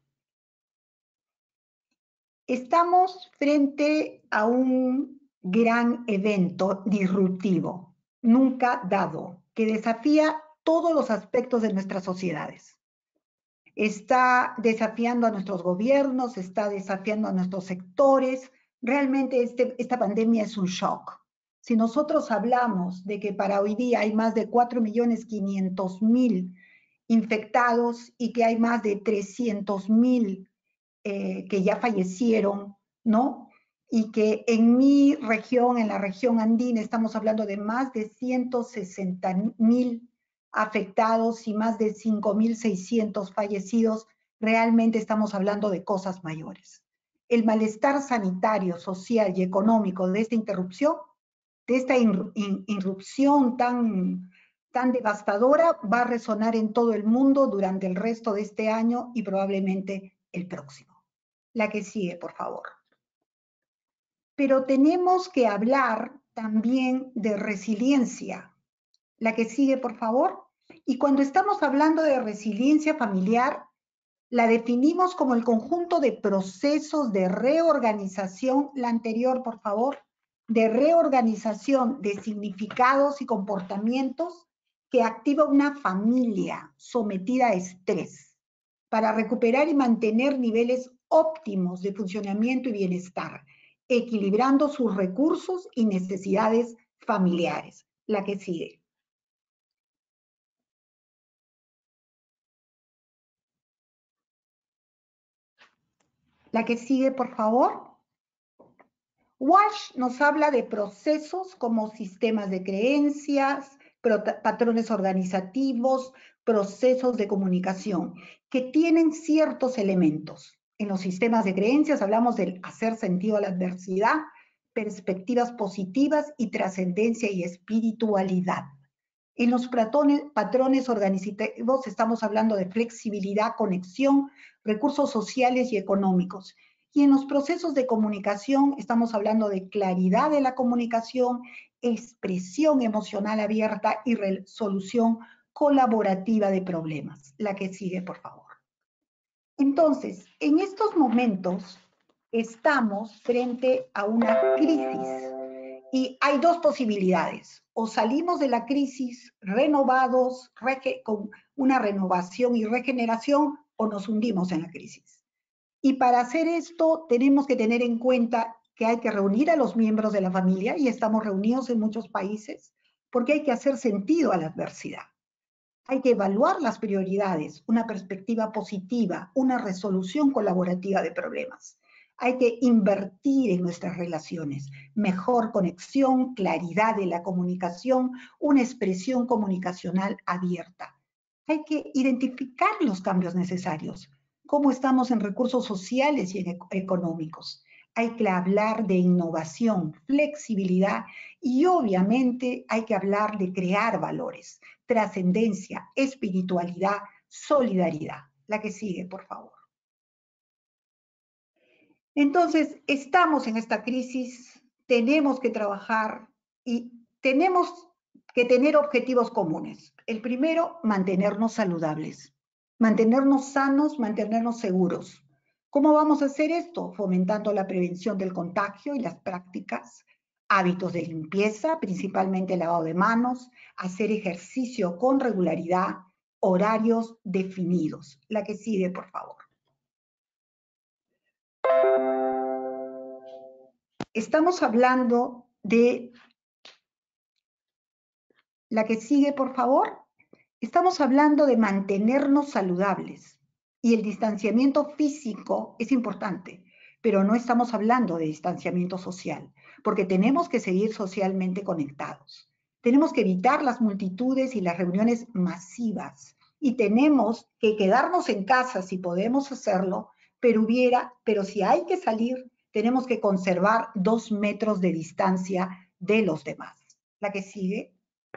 Speaker 5: Estamos frente a un gran evento disruptivo, nunca dado, que desafía todos los aspectos de nuestras sociedades. Está desafiando a nuestros gobiernos, está desafiando a nuestros sectores. Realmente esta pandemia es un shock. Si nosotros hablamos de que para hoy día hay más de 4.500.000 infectados y que hay más de 300.000 que ya fallecieron, ¿no? Y que en mi región, en la región andina, estamos hablando de más de 160.000 afectados y más de 5.600 fallecidos, realmente estamos hablando de cosas mayores. El malestar sanitario, social y económico de esta interrupción, de esta irrupción tan devastadora, va a resonar en todo el mundo durante el resto de este año y probablemente el próximo. La que sigue, por favor. Pero tenemos que hablar también de resiliencia. La que sigue, por favor. Y cuando estamos hablando de resiliencia familiar, la definimos como el conjunto de procesos de reorganización, la anterior, por favor, de reorganización de significados y comportamientos que activa una familia sometida a estrés para recuperar y mantener niveles óptimos de funcionamiento y bienestar, equilibrando sus recursos y necesidades familiares. La que sigue. La que sigue, por favor. Walsh nos habla de procesos como sistemas de creencias, patrones organizativos, procesos de comunicación, que tienen ciertos elementos. En los sistemas de creencias hablamos del hacer sentido a la adversidad, perspectivas positivas y trascendencia y espiritualidad. En los patrones organizativos estamos hablando de flexibilidad, conexión, recursos sociales y económicos. Y en los procesos de comunicación estamos hablando de claridad de la comunicación, expresión emocional abierta y resolución colaborativa de problemas. La que sigue, por favor. Entonces, en estos momentos estamos frente a una crisis y hay dos posibilidades. O salimos de la crisis renovados, con una renovación y regeneración, o nos hundimos en la crisis. Y para hacer esto tenemos que tener en cuenta que hay que reunir a los miembros de la familia, y estamos reunidos en muchos países, porque hay que hacer sentido a la adversidad. Hay que evaluar las prioridades, una perspectiva positiva, una resolución colaborativa de problemas. Hay que invertir en nuestras relaciones, mejor conexión, claridad de la comunicación, una expresión comunicacional abierta. Hay que identificar los cambios necesarios, cómo estamos en recursos sociales y económicos. Hay que hablar de innovación, flexibilidad y obviamente hay que hablar de crear valores, trascendencia, espiritualidad, solidaridad. La que sigue, por favor. Entonces, estamos en esta crisis, tenemos que trabajar y tenemos que tener objetivos comunes. El primero, mantenernos saludables, mantenernos sanos, mantenernos seguros. ¿Cómo vamos a hacer esto? Fomentando la prevención del contagio y las prácticas, hábitos de limpieza, principalmente lavado de manos, hacer ejercicio con regularidad, horarios definidos. La que sigue, por favor. Estamos hablando de la que sigue, por favor. Estamos hablando de mantenernos saludables y el distanciamiento físico es importante, pero no estamos hablando de distanciamiento social, porque tenemos que seguir socialmente conectados. Tenemos que evitar las multitudes y las reuniones masivas y tenemos que quedarnos en casa si podemos hacerlo, pero si hay que salir, tenemos que conservar 2 metros de distancia de los demás. La que sigue.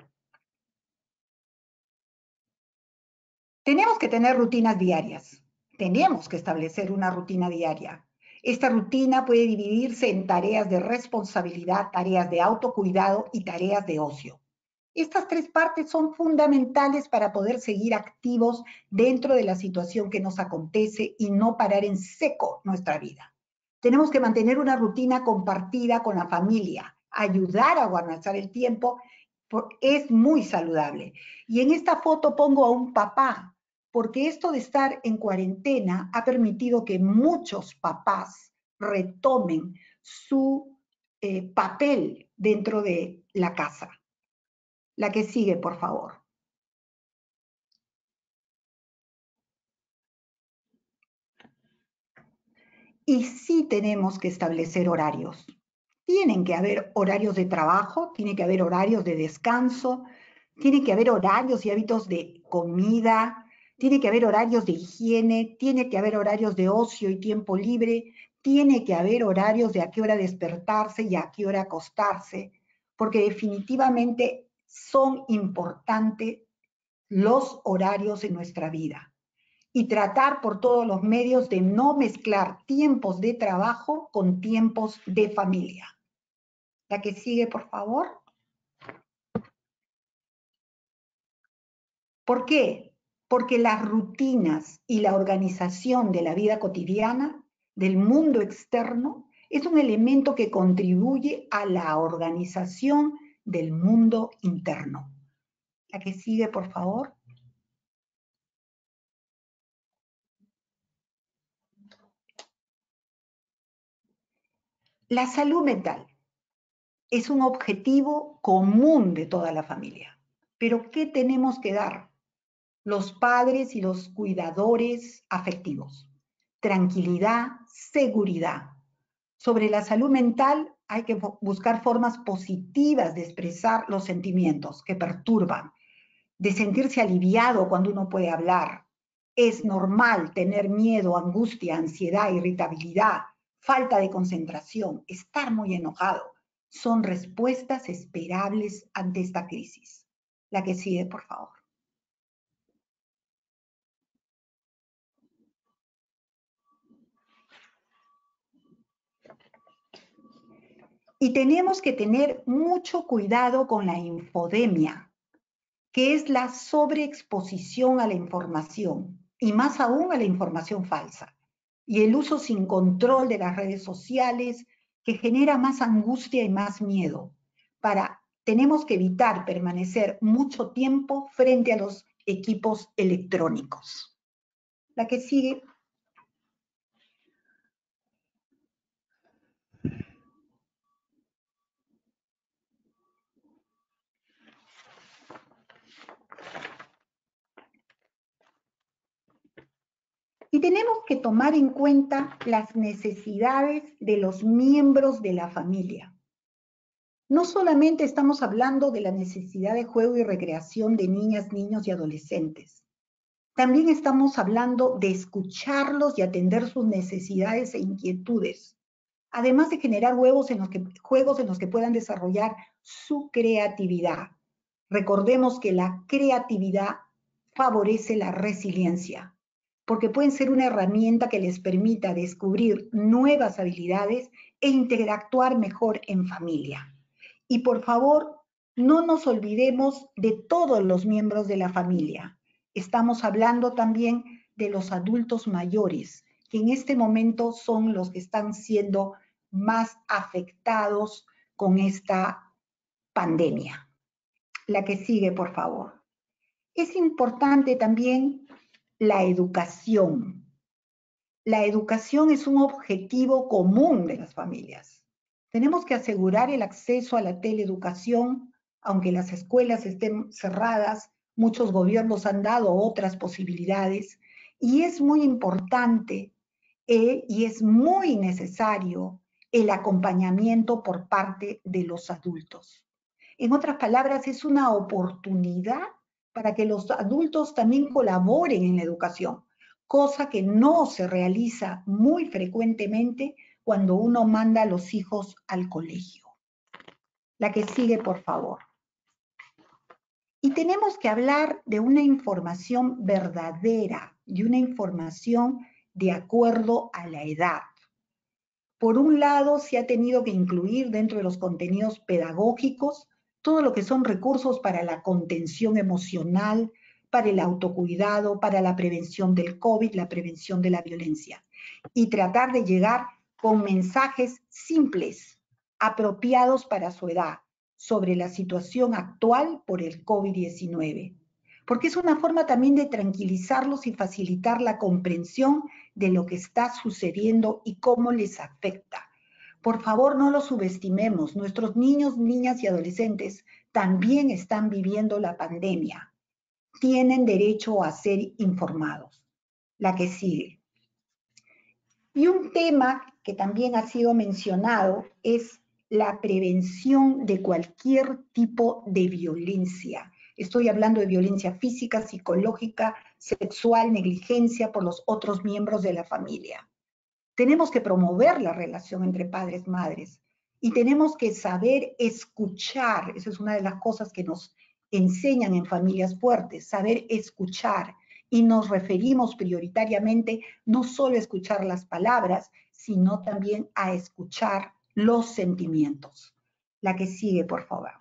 Speaker 5: Tenemos que tener rutinas diarias. Tenemos que establecer una rutina diaria. Esta rutina puede dividirse en tareas de responsabilidad, tareas de autocuidado y tareas de ocio. Estas 3 partes son fundamentales para poder seguir activos dentro de la situación que nos acontece y no parar en seco nuestra vida. Tenemos que mantener una rutina compartida con la familia, ayudar a guardar el tiempo, es muy saludable. Y en esta foto pongo a un papá, porque esto de estar en cuarentena ha permitido que muchos papás retomen su papel dentro de la casa. La que sigue, por favor. Y sí tenemos que establecer horarios. Tienen que haber horarios de trabajo, tiene que haber horarios de descanso, tiene que haber horarios y hábitos de comida, tiene que haber horarios de higiene, tiene que haber horarios de ocio y tiempo libre, tiene que haber horarios de a qué hora despertarse y a qué hora acostarse, porque definitivamente son importantes los horarios en nuestra vida. Y tratar por todos los medios de no mezclar tiempos de trabajo con tiempos de familia. La que sigue, por favor. ¿Por qué? Porque las rutinas y la organización de la vida cotidiana, del mundo externo, es un elemento que contribuye a la organización del mundo interno. La que sigue, por favor. La salud mental es un objetivo común de toda la familia. Pero ¿qué tenemos que dar? Los padres y los cuidadores afectivos. tranquilidad, seguridad. Sobre la salud mental hay que buscar formas positivas de expresar los sentimientos que perturban, de sentirse aliviado cuando uno puede hablar. Es normal tener miedo, angustia, ansiedad, irritabilidad, falta de concentración, estar muy enojado. Son respuestas esperables ante esta crisis. La que sigue, por favor. Y tenemos que tener mucho cuidado con la infodemia, que es la sobreexposición a la información, y más aún a la información falsa, y el uso sin control de las redes sociales, que genera más angustia y más miedo. Tenemos que evitar permanecer mucho tiempo frente a los equipos electrónicos. La que sigue. Y tenemos que tomar en cuenta las necesidades de los miembros de la familia. No solamente estamos hablando de la necesidad de juego y recreación de niñas, niños y adolescentes. También estamos hablando de escucharlos y atender sus necesidades e inquietudes, además de generar juegos en los que puedan desarrollar su creatividad. Recordemos que la creatividad favorece la resiliencia, porque pueden ser una herramienta que les permita descubrir nuevas habilidades e interactuar mejor en familia. Y por favor, no nos olvidemos de todos los miembros de la familia. Estamos hablando también de los adultos mayores, que en este momento son los que están siendo más afectados con esta pandemia. La que sigue, por favor. Es importante también la educación. La educación es un objetivo común de las familias. Tenemos que asegurar el acceso a la teleeducación, aunque las escuelas estén cerradas, muchos gobiernos han dado otras posibilidades, y es muy importante y es muy necesario el acompañamiento por parte de los adultos. En otras palabras, es una oportunidad para que los adultos también colaboren en la educación, cosa que no se realiza muy frecuentemente cuando uno manda a los hijos al colegio. La que sigue, por favor. Y tenemos que hablar de una información verdadera y una información de acuerdo a la edad. Por un lado, se ha tenido que incluir dentro de los contenidos pedagógicos todo lo que son recursos para la contención emocional, para el autocuidado, para la prevención del COVID, la prevención de la violencia. Y tratar de llegar con mensajes simples, apropiados para su edad, sobre la situación actual por el COVID-19. Porque es una forma también de tranquilizarlos y facilitar la comprensión de lo que está sucediendo y cómo les afecta. Por favor, no lo subestimemos. Nuestros niños, niñas y adolescentes también están viviendo la pandemia. Tienen derecho a ser informados. La que sigue. Y un tema que también ha sido mencionado es la prevención de cualquier tipo de violencia. Estoy hablando de violencia física, psicológica, sexual, negligencia por los otros miembros de la familia. Tenemos que promover la relación entre padres y madres y tenemos que saber escuchar. Esa es una de las cosas que nos enseñan en familias fuertes, saber escuchar. Y nos referimos prioritariamente no solo a escuchar las palabras, sino también a escuchar los sentimientos. La que sigue, por favor.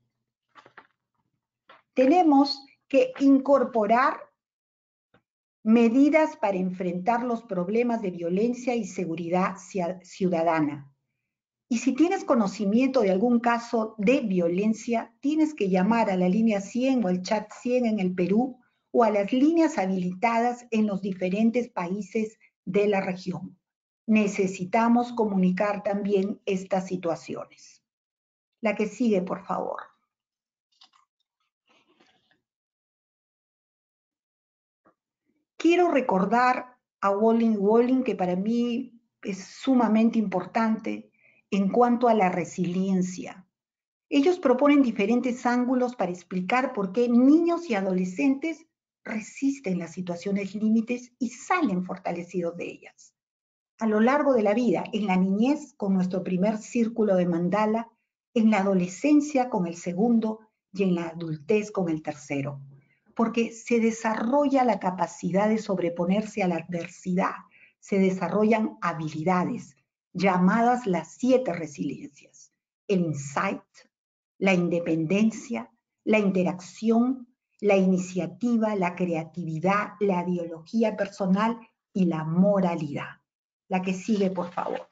Speaker 5: Tenemos que incorporar medidas para enfrentar los problemas de violencia y seguridad ciudadana. Y si tienes conocimiento de algún caso de violencia, tienes que llamar a la línea 100 o al chat 100 en el Perú o a las líneas habilitadas en los diferentes países de la región. Necesitamos comunicar también estas situaciones. La que sigue, por favor. Quiero recordar a Walling, que para mí es sumamente importante en cuanto a la resiliencia. Ellos proponen diferentes ángulos para explicar por qué niños y adolescentes resisten las situaciones límites y salen fortalecidos de ellas. A lo largo de la vida, en la niñez con nuestro primer círculo de mandala, en la adolescencia con el segundo y en la adultez con el tercero, porque se desarrolla la capacidad de sobreponerse a la adversidad, se desarrollan habilidades llamadas las 7 resiliencias: el insight, la independencia, la interacción, la iniciativa, la creatividad, la ideología personal y la moralidad. La que sigue, por favor.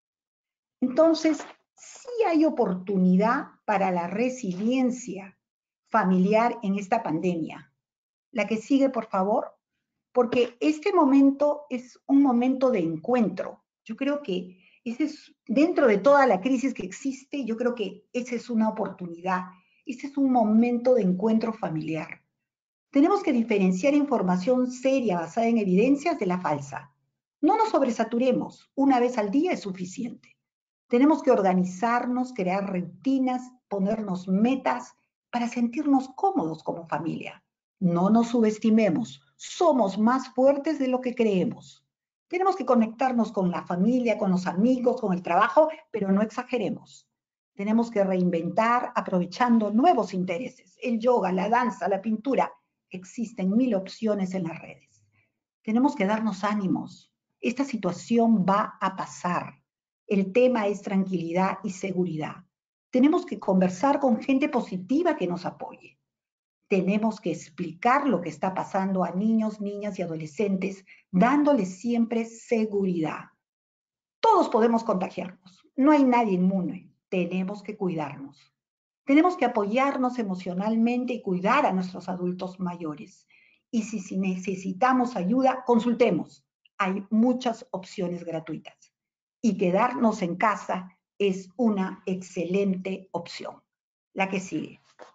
Speaker 5: Entonces, sí hay oportunidad para la resiliencia familiar en esta pandemia. La que sigue, por favor, porque este momento es un momento de encuentro. Yo creo que ese es, dentro de toda la crisis que existe, yo creo que esa es una oportunidad. Ese es un momento de encuentro familiar. Tenemos que diferenciar información seria basada en evidencias de la falsa. No nos sobresaturemos, una vez al día es suficiente. Tenemos que organizarnos, crear rutinas, ponernos metas para sentirnos cómodos como familia. No nos subestimemos, somos más fuertes de lo que creemos. Tenemos que conectarnos con la familia, con los amigos, con el trabajo, pero no exageremos. Tenemos que reinventar aprovechando nuevos intereses, el yoga, la danza, la pintura. Existen 1000 opciones en las redes. Tenemos que darnos ánimos. Esta situación va a pasar. El tema es tranquilidad y seguridad. Tenemos que conversar con gente positiva que nos apoye. Tenemos que explicar lo que está pasando a niños, niñas y adolescentes, dándoles siempre seguridad. Todos podemos contagiarnos. No hay nadie inmune. Tenemos que cuidarnos. Tenemos que apoyarnos emocionalmente y cuidar a nuestros adultos mayores. Y si necesitamos ayuda, consultemos. Hay muchas opciones gratuitas. Y quedarnos en casa es una excelente opción. La que sigue.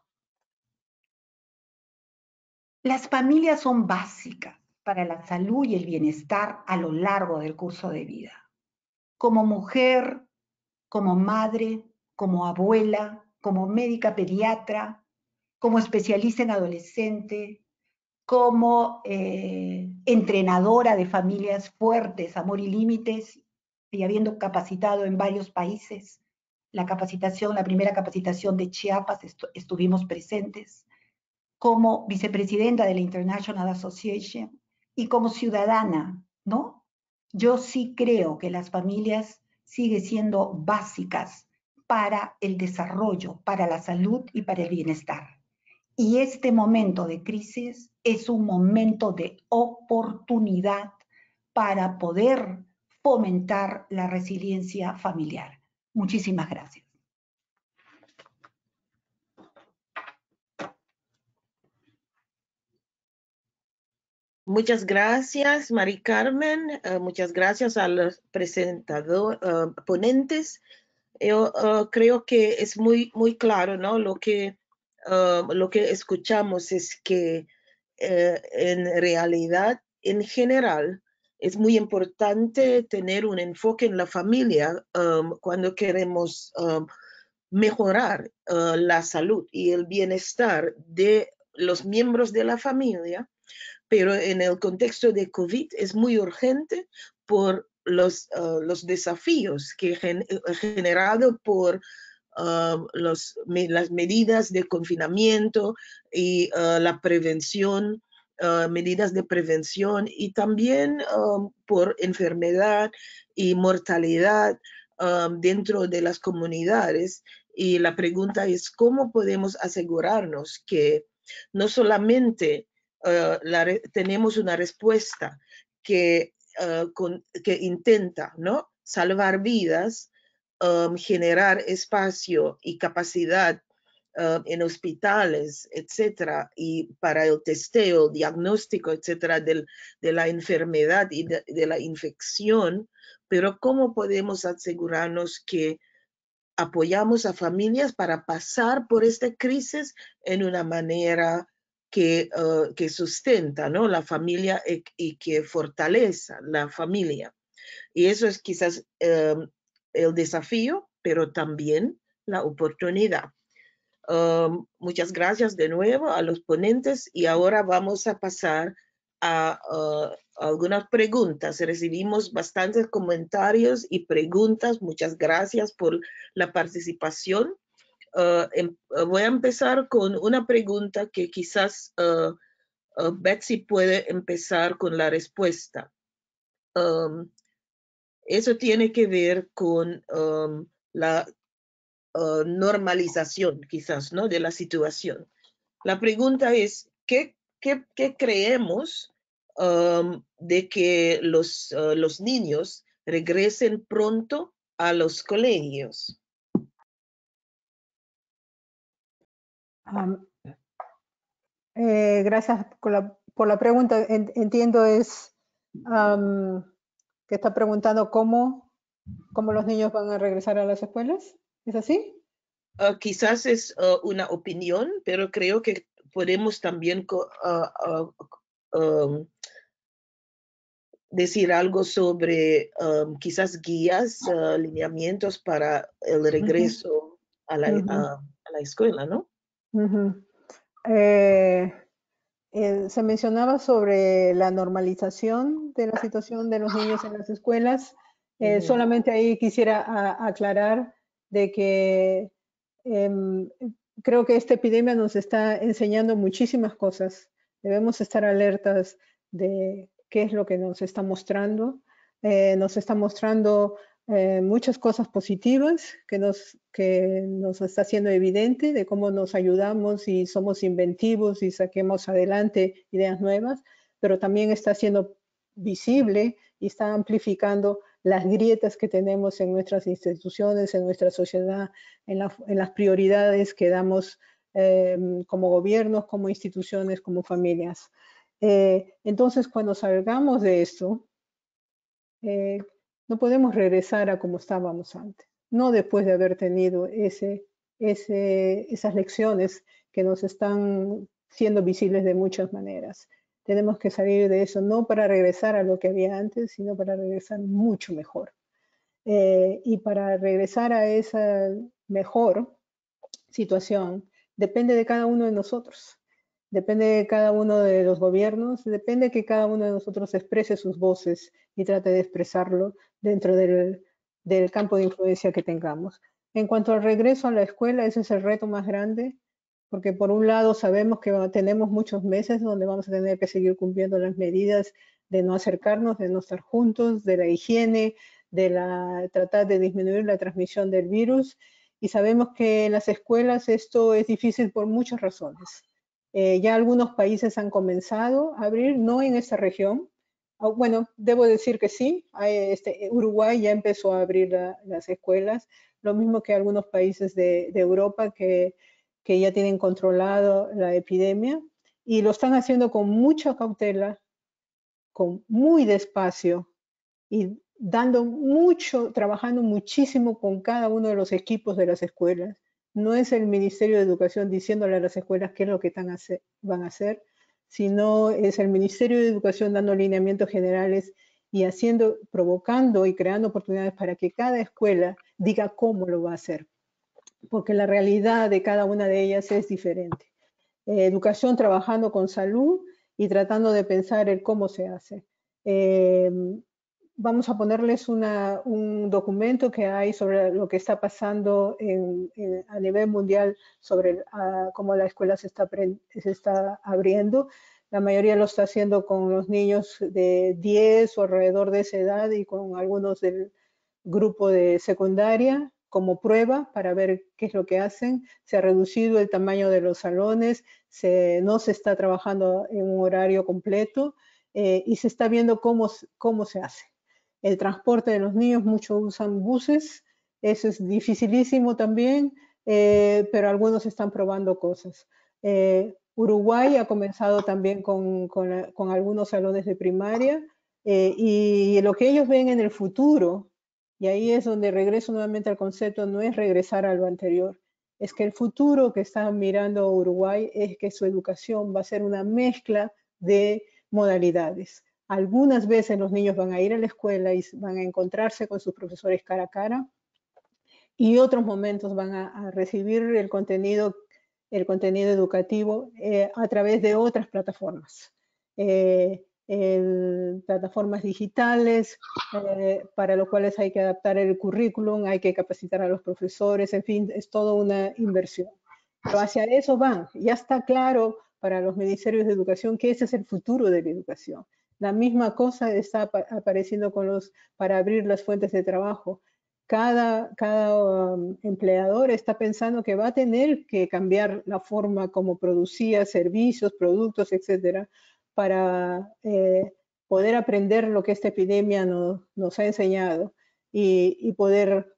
Speaker 5: Las familias son básicas para la salud y el bienestar a lo largo del curso de vida. Como mujer, como madre, como abuela, como médica pediatra, como especialista en adolescente, como entrenadora de familias fuertes, Amor y Límites, y habiendo capacitado en varios países. La primera capacitación de Chiapas, estuvimos presentes, como vicepresidenta de la International Association y como ciudadana, ¿no? Yo sí creo que las familias siguen siendo básicas para el desarrollo, para la salud y para el bienestar. Y este momento de crisis es un momento de oportunidad para poder fomentar la resiliencia familiar. Muchísimas gracias.
Speaker 1: Muchas gracias, Mari Carmen. Muchas gracias a los ponentes. Yo creo que es muy claro, ¿no? Lo que escuchamos es que en realidad, en general, es muy importante tener un enfoque en la familia cuando queremos mejorar la salud y el bienestar de los miembros de la familia, pero en el contexto de COVID es muy urgente por los desafíos que generado por las medidas de confinamiento y la prevención, medidas de prevención y también por enfermedad y mortalidad dentro de las comunidades. Y la pregunta es, ¿cómo podemos asegurarnos que no solamente tenemos una respuesta que intenta, ¿no?, salvar vidas, generar espacio y capacidad en hospitales, etcétera, y para el testeo, diagnóstico, etcétera, de la enfermedad y de la infección, pero cómo podemos asegurarnos que apoyamos a familias para pasar por esta crisis en una manera que sustenta, ¿no?, la familia y que fortalece la familia. Y eso es quizás el desafío, pero también la oportunidad. Muchas gracias de nuevo a los ponentes y ahora vamos a pasar a algunas preguntas. Recibimos bastantes comentarios y preguntas. Muchas gracias por la participación. Voy a empezar con una pregunta que quizás Betsy puede empezar con la respuesta. Eso tiene que ver con la normalización, quizás, ¿no?, de la situación. La pregunta es, ¿qué creemos de que los niños regresen pronto a los colegios?
Speaker 4: Gracias por la pregunta. Entiendo que está preguntando cómo los niños van a regresar a las escuelas. ¿Es así?
Speaker 1: Quizás es una opinión, pero creo que podemos también decir algo sobre quizás guías, lineamientos para el regreso a la escuela, ¿no?
Speaker 4: Se mencionaba sobre la normalización de la situación de los niños en las escuelas. Solamente ahí quisiera aclarar de que creo que esta epidemia nos está enseñando muchísimas cosas. Debemos estar alertas de qué es lo que nos está mostrando. Nos está mostrando muchas cosas positivas que nos está haciendo evidente de cómo nos ayudamos y somos inventivos y saquemos adelante ideas nuevas, pero también está siendo visible y está amplificando las grietas que tenemos en nuestras instituciones, en nuestra sociedad, en las prioridades que damos como gobiernos, como instituciones, como familias. Entonces, cuando salgamos de esto, no podemos regresar a como estábamos antes, no después de haber tenido esas lecciones que nos están siendo visibles de muchas maneras. Tenemos que salir de eso, no para regresar a lo que había antes, sino para regresar mucho mejor. Y para regresar a esa mejor situación, depende de cada uno de nosotros. Depende de cada uno de los gobiernos, depende que cada uno de nosotros exprese sus voces y trate de expresarlo dentro del campo de influencia que tengamos. En cuanto al regreso a la escuela, ese es el reto más grande, porque por un lado sabemos que tenemos muchos meses donde vamos a tener que seguir cumpliendo las medidas de no acercarnos, de no estar juntos, de la higiene, de tratar de disminuir la transmisión del virus, y sabemos que en las escuelas esto es difícil por muchas razones. Ya algunos países han comenzado a abrir, no en esta región. Bueno, debo decir que sí, Uruguay ya empezó a abrir las escuelas, lo mismo que algunos países de Europa que ya tienen controlado la epidemia, y lo están haciendo con mucha cautela, muy despacio, y trabajando muchísimo con cada uno de los equipos de las escuelas. No es el Ministerio de Educación diciéndole a las escuelas qué es lo que van a hacer, sino es el Ministerio de Educación dando lineamientos generales y provocando y creando oportunidades para que cada escuela diga cómo lo va a hacer, porque la realidad de cada una de ellas es diferente. Educación trabajando con salud y tratando de pensar en cómo se hace. Vamos a ponerles un documento que hay sobre lo que está pasando a nivel mundial sobre cómo la escuela se está abriendo. La mayoría lo está haciendo con los niños de 10 o alrededor de esa edad y con algunos del grupo de secundaria como prueba para ver qué es lo que hacen. Se ha reducido el tamaño de los salones, no se está trabajando en un horario completo y se está viendo cómo se hace. El transporte de los niños, muchos usan buses, eso es dificilísimo también, pero algunos están probando cosas. Uruguay ha comenzado también con algunos salones de primaria y lo que ellos ven en el futuro, y ahí es donde regreso nuevamente al concepto, no es regresar a lo anterior, es que el futuro que está mirando Uruguay es que su educación va a ser una mezcla de modalidades. Algunas veces los niños van a ir a la escuela y van a encontrarse con sus profesores cara a cara, y otros momentos van a recibir el contenido educativo a través de otras plataformas. Plataformas digitales, para lo cual hay que adaptar el currículum, hay que capacitar a los profesores, en fin, es toda una inversión. Pero hacia eso van. Ya está claro para los ministerios de educación que ese es el futuro de la educación. La misma cosa está apareciendo para abrir las fuentes de trabajo. Cada empleador está pensando que va a tener que cambiar la forma como producía servicios, productos, etcétera, para poder aprender lo que esta epidemia nos ha enseñado y poder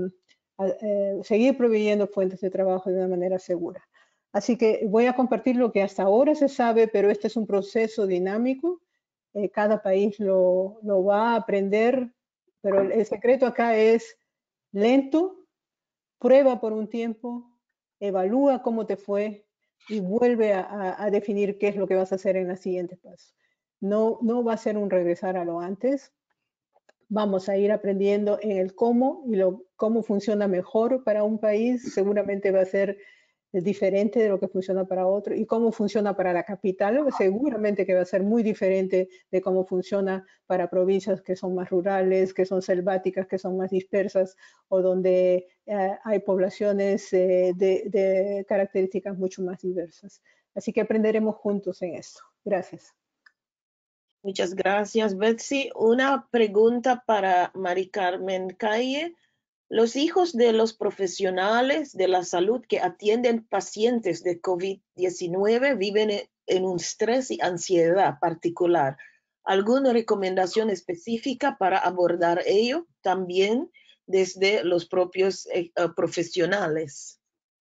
Speaker 4: seguir proveyendo fuentes de trabajo de una manera segura. Así que voy a compartir lo que hasta ahora se sabe, pero este es un proceso dinámico. Cada país lo va a aprender, pero el secreto acá es lento, prueba por un tiempo, evalúa cómo te fue y vuelve a definir qué es lo que vas a hacer en el siguiente paso. No va a ser un regresar a lo antes. Vamos a ir aprendiendo en el cómo y cómo funciona mejor para un país. Seguramente va a ser diferente de lo que funciona para otro, y cómo funciona para la capital, seguramente que va a ser muy diferente de cómo funciona para provincias que son más rurales, que son selváticas, que son más dispersas, o donde hay poblaciones de características mucho más diversas. Así que aprenderemos juntos en esto. Gracias.
Speaker 1: Muchas gracias, Betsy. Una pregunta para Mari Carmen Calle. Los hijos de los profesionales de la salud que atienden pacientes de COVID-19 viven en un estrés y ansiedad particular. ¿Alguna recomendación específica para abordar ello también desde los propios profesionales?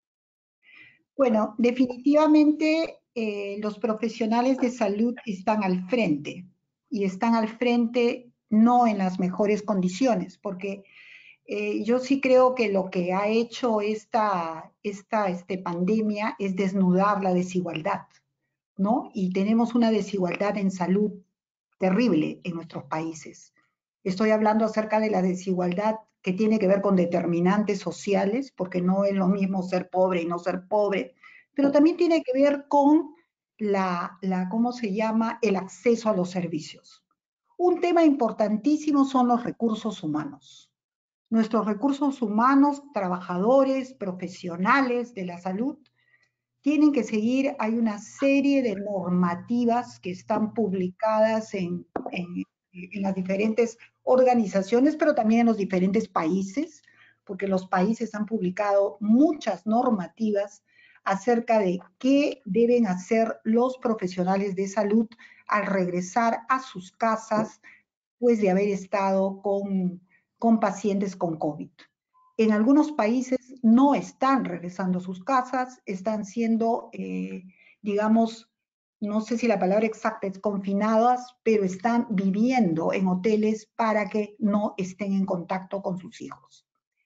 Speaker 5: Bueno, definitivamente los profesionales de salud están al frente, y están al frente no en las mejores condiciones, porque yo sí creo que lo que ha hecho esta pandemia es desnudar la desigualdad, ¿no? Y tenemos una desigualdad en salud terrible en nuestros países. Estoy hablando acerca de la desigualdad que tiene que ver con determinantes sociales, porque no es lo mismo ser pobre y no ser pobre, pero también tiene que ver con ¿cómo se llama?, el acceso a los servicios. Un tema importantísimo son los recursos humanos. Nuestros recursos humanos, trabajadores, profesionales de la salud, tienen que seguir, hay una serie de normativas que están publicadas en las diferentes organizaciones, pero también en los diferentes países, porque los países han publicado muchas normativas acerca de qué deben hacer los profesionales de salud al regresar a sus casas después de haber estado con pacientes con COVID. En algunos países no están regresando a sus casas, están siendo, digamos, no sé si la palabra exacta es confinadas, pero están viviendo en hoteles para que no estén en contacto con sus hijos.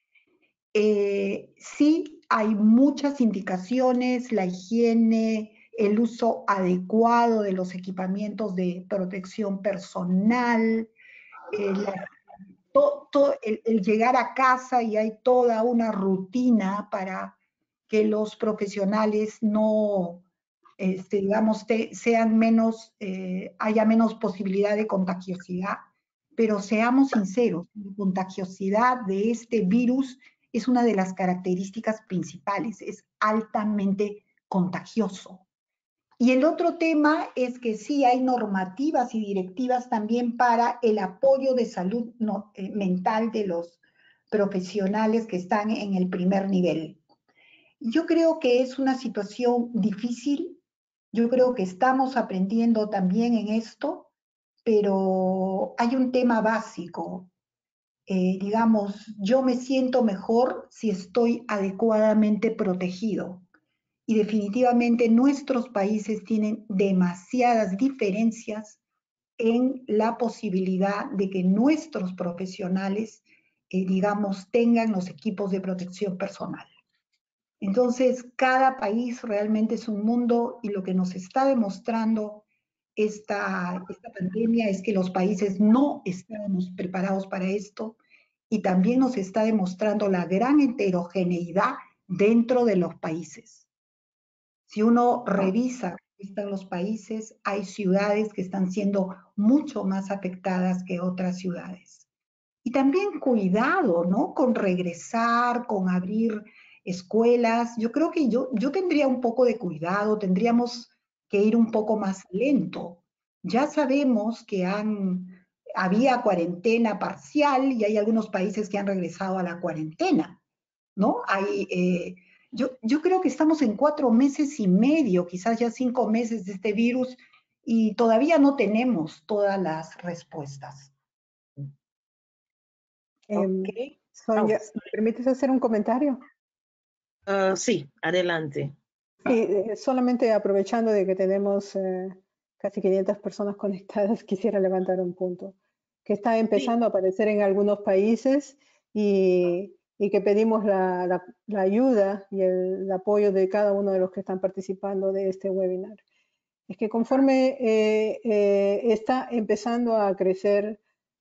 Speaker 5: Sí, hay muchas indicaciones, la higiene, el uso adecuado de los equipamientos de protección personal, el llegar a casa, y hay toda una rutina para que los profesionales no, digamos, sean menos, haya menos posibilidad de contagiosidad. Pero seamos sinceros, la contagiosidad de este virus es una de las características principales, es altamente contagioso. Y el otro tema es que sí hay normativas y directivas también para el apoyo de salud mental de los profesionales que están en el primer nivel. Yo creo que es una situación difícil, yo creo que estamos aprendiendo también en esto, pero hay un tema básico. Digamos, yo me siento mejor si estoy adecuadamente protegido. Y definitivamente nuestros países tienen demasiadas diferencias en la posibilidad de que nuestros profesionales, digamos, tengan los equipos de protección personal. Entonces, cada país realmente es un mundo y lo que nos está demostrando esta pandemia es que los países no estábamos preparados para esto y también nos está demostrando la gran heterogeneidad dentro de los países. Si uno revisa están los países, hay ciudades que están siendo mucho más afectadas que otras ciudades. Y también cuidado, ¿no? Con regresar, con abrir escuelas. Yo creo que yo tendría un poco de cuidado, tendríamos que ir un poco más lento. Ya sabemos que había cuarentena parcial y hay algunos países que han regresado a la cuarentena, ¿no? Yo creo que estamos en 4 meses y medio, quizás ya 5 meses de este virus y todavía no tenemos todas las respuestas.
Speaker 1: Okay.
Speaker 4: Sonia, ¿me permites hacer un comentario?
Speaker 1: Sí, adelante.
Speaker 4: Sí, solamente aprovechando de que tenemos casi 500 personas conectadas, quisiera levantar un punto que está empezando a aparecer en algunos países y que pedimos la ayuda y el apoyo de cada uno de los que están participando de este webinar. Es que conforme está empezando a crecer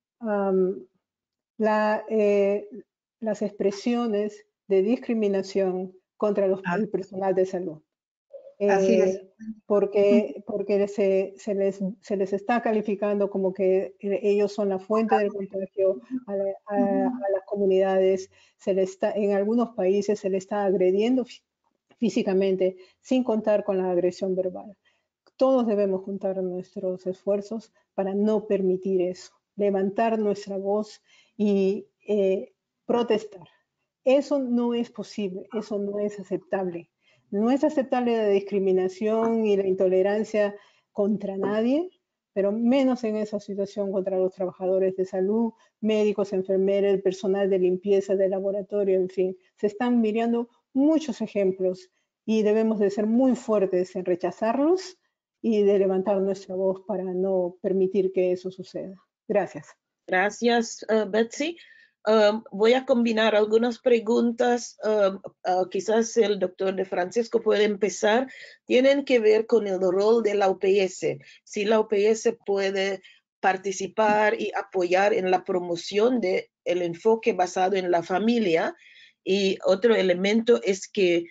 Speaker 4: las expresiones de discriminación contra el personal de salud.
Speaker 5: Así es.
Speaker 4: Porque se les está calificando como que ellos son la fuente del contagio a las comunidades. En algunos países se les está agrediendo físicamente sin contar con la agresión verbal. Todos debemos juntar nuestros esfuerzos para no permitir eso, levantar nuestra voz y protestar. Eso no es posible, eso no es aceptable. No es aceptable la discriminación y la intolerancia contra nadie, pero menos en esa situación contra los trabajadores de salud, médicos, enfermeras, personal de limpieza, de laboratorio, en fin. Se están mirando muchos ejemplos y debemos de ser muy fuertes en rechazarlos y de levantar nuestra voz para no permitir que eso suceda. Gracias.
Speaker 1: Gracias, Betsy. Voy a combinar algunas preguntas. Quizás el doctor De Francisco puede empezar. Tienen que ver con el rol de la OPS. Si la OPS puede participar y apoyar en la promoción del enfoque basado en la familia. Y otro elemento es que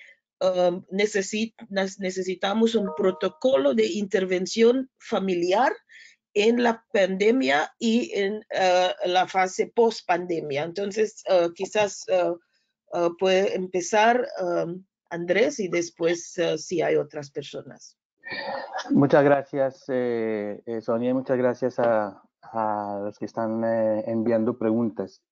Speaker 1: necesitamos un protocolo de intervención familiar en la pandemia y en la fase post-pandemia. Entonces, quizás puede empezar Andrés y después si hay otras personas.
Speaker 3: Muchas gracias, Sonia, y muchas gracias a los que están enviando preguntas.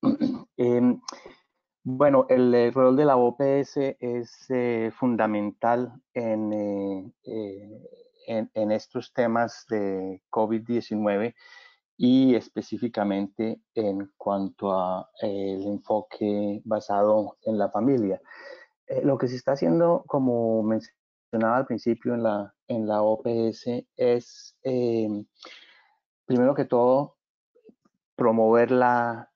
Speaker 3: Bueno, el rol de la OPS es fundamental en estos temas de COVID-19 y específicamente en cuanto a el enfoque basado en la familia. Lo que se está haciendo, como mencionaba al principio en la OPS, es primero que todo promover la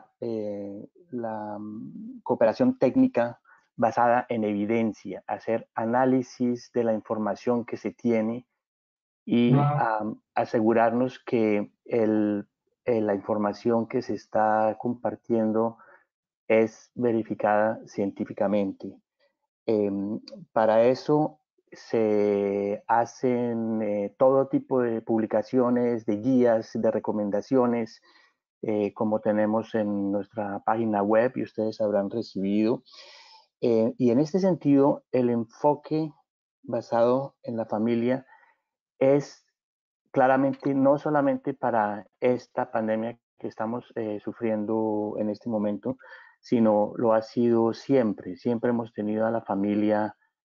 Speaker 3: cooperación técnica basada en evidencia, hacer análisis de la información que se tiene y asegurarnos que la información que se está compartiendo es verificada científicamente. Para eso se hacen todo tipo de publicaciones, de guías, de recomendaciones, como tenemos en nuestra página web y ustedes habrán recibido. Y en este sentido, el enfoque basado en la familia es claramente no solamente para esta pandemia que estamos sufriendo en este momento, sino lo ha sido siempre. Siempre hemos tenido a la familia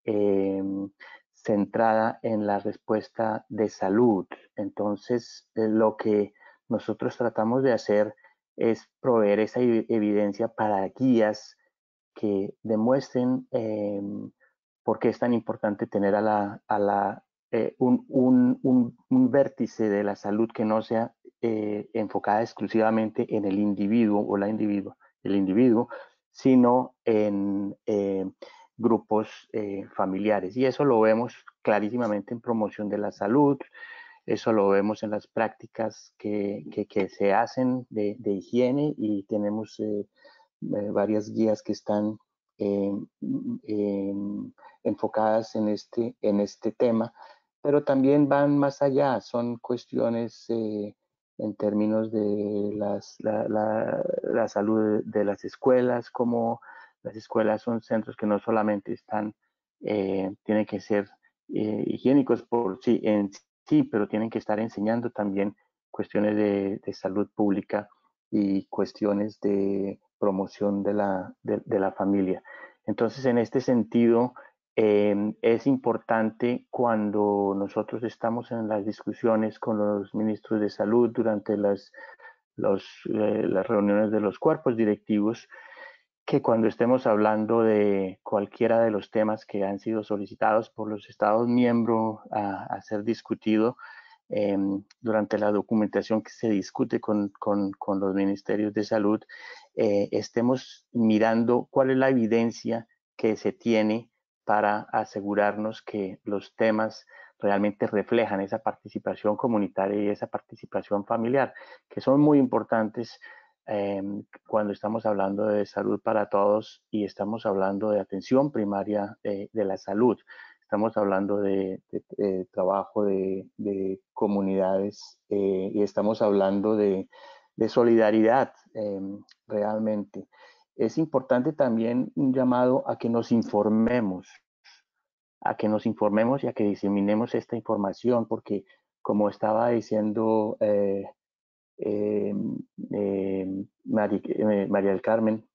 Speaker 3: centrada en la respuesta de salud. Entonces, lo que nosotros tratamos de hacer es proveer esa evidencia para guías que demuestren por qué es tan importante tener un vértice de la salud que no sea enfocada exclusivamente en el individuo o el individuo, sino en grupos familiares. Y eso lo vemos clarísimamente en promoción de la salud, eso lo vemos en las prácticas que se hacen de higiene, y tenemos varias guías que están enfocadas en este tema, pero también van más allá, son cuestiones en términos de la salud de las escuelas, como las escuelas son centros que no solamente tienen que ser higiénicos por sí en sí, pero tienen que estar enseñando también cuestiones de salud pública y cuestiones de promoción de la familia. Entonces, en este sentido, es importante, cuando nosotros estamos en las discusiones con los ministros de salud durante las reuniones de los cuerpos directivos, que cuando estemos hablando de cualquiera de los temas que han sido solicitados por los Estados miembros a ser discutido, durante la documentación que se discute con los ministerios de salud, estemos mirando cuál es la evidencia que se tiene para asegurarnos que los temas realmente reflejan esa participación comunitaria y esa participación familiar, que son muy importantes cuando estamos hablando de salud para todos y estamos hablando de atención primaria de la salud. Estamos hablando de trabajo de comunidades y estamos hablando de solidaridad realmente. Es importante también un llamado a que nos informemos, y a que diseminemos esta información, porque como estaba diciendo María del Carmen,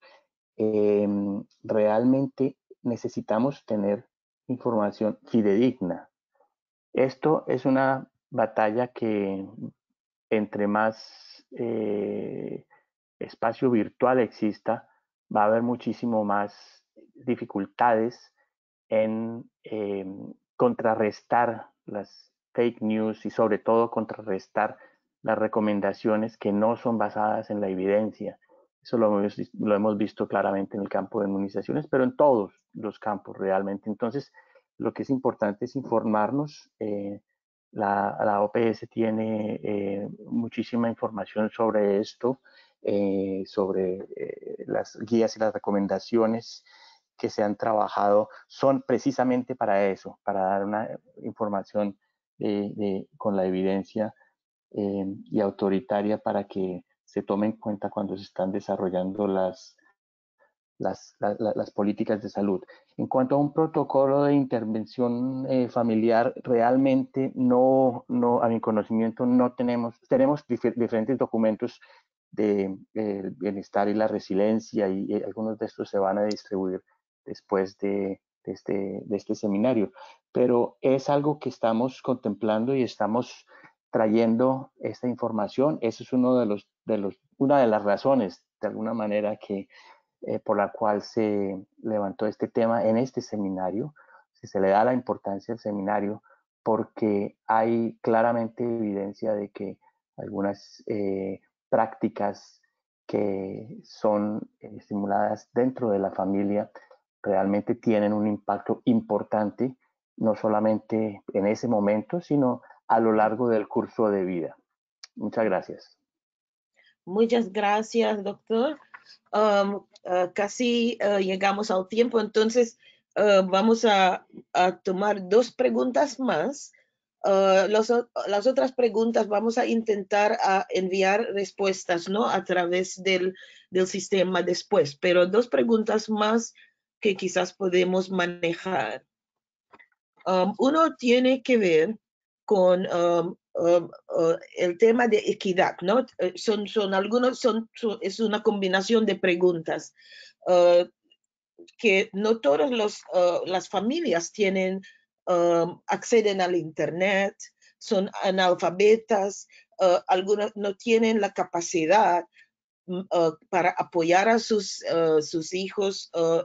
Speaker 3: realmente necesitamos tener información fidedigna. Esto es una batalla que entre más espacio virtual exista, va a haber muchísimo más dificultades en contrarrestar las fake news y sobre todo contrarrestar las recomendaciones que no son basadas en la evidencia. Eso lo hemos visto claramente en el campo de inmunizaciones, pero en todos los campos realmente. Entonces, lo que es importante es informarnos. La OPS tiene muchísima información sobre esto, sobre las guías y las recomendaciones que se han trabajado, son precisamente para eso, para dar una información con la evidencia y autoritaria, para que se tome en cuenta cuando se están desarrollando las políticas de salud. En cuanto a un protocolo de intervención familiar, realmente no, a mi conocimiento, no tenemos diferentes documentos de bienestar y la resiliencia, y algunos de estos se van a distribuir después de este seminario, pero es algo que estamos contemplando y estamos trayendo esta información. Eso es una de las razones, de alguna manera, por la cual se levantó este tema en este seminario. Se le da la importancia al seminario porque hay claramente evidencia de que algunas prácticas que son estimuladas dentro de la familia realmente tienen un impacto importante, no solamente en ese momento, sino a lo largo del curso de vida. Muchas gracias.
Speaker 1: Muchas gracias, doctor. Casi llegamos al tiempo, entonces vamos a tomar 2 preguntas más. Las otras preguntas vamos a intentar enviar respuestas, ¿no? A través del sistema después, pero 2 preguntas más que quizás podemos manejar. Uno tiene que ver con el tema de equidad, ¿no? Es una combinación de preguntas que no todas las familias acceden al Internet, son analfabetas, algunas no tienen la capacidad para apoyar a sus hijos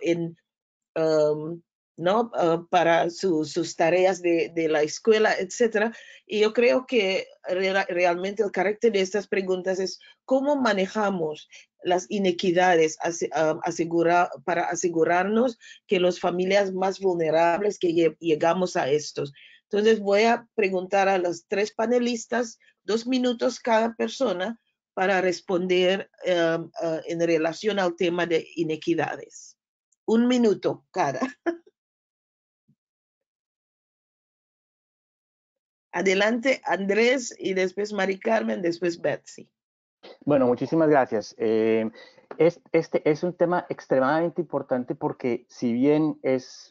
Speaker 1: ¿no? Para sus tareas de la escuela, etcétera. Y yo creo que realmente el carácter de estas preguntas es cómo manejamos las inequidades, para asegurarnos que las familias más vulnerables que llegamos a estos. Entonces voy a preguntar a los 3 panelistas 2 minutos cada persona para responder en relación al tema de inequidades. 1 minuto cada. Adelante, Andrés, y después Mari Carmen, después Betsy.
Speaker 3: Bueno, muchísimas gracias. Este es un tema extremadamente importante porque si bien es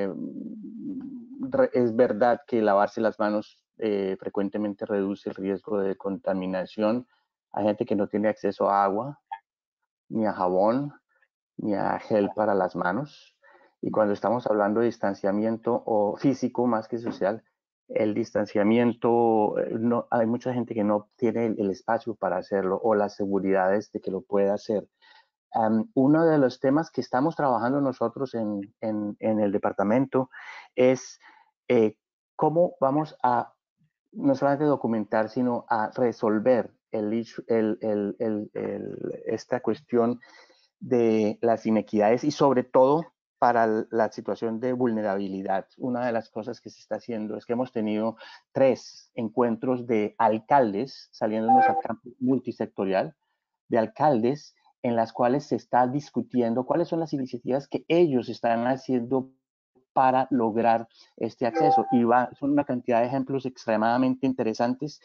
Speaker 3: verdad que lavarse las manos frecuentemente reduce el riesgo de contaminación, hay gente que no tiene acceso a agua, ni a jabón, ni a gel para las manos. Y cuando estamos hablando de distanciamiento o físico más que social, el distanciamiento, no, hay mucha gente que no tiene el espacio para hacerlo o las seguridades de que lo pueda hacer. Uno de los temas que estamos trabajando nosotros en el departamento es cómo vamos a no solamente documentar, sino a resolver esta cuestión de las inequidades y sobre todo para la situación de vulnerabilidad. Una de las cosas que se está haciendo es que hemos tenido 3 encuentros de alcaldes, saliéndonos al campo multisectorial, de alcaldes en las cuales se está discutiendo cuáles son las iniciativas que ellos están haciendo para lograr este acceso. Y son una cantidad de ejemplos extremadamente interesantes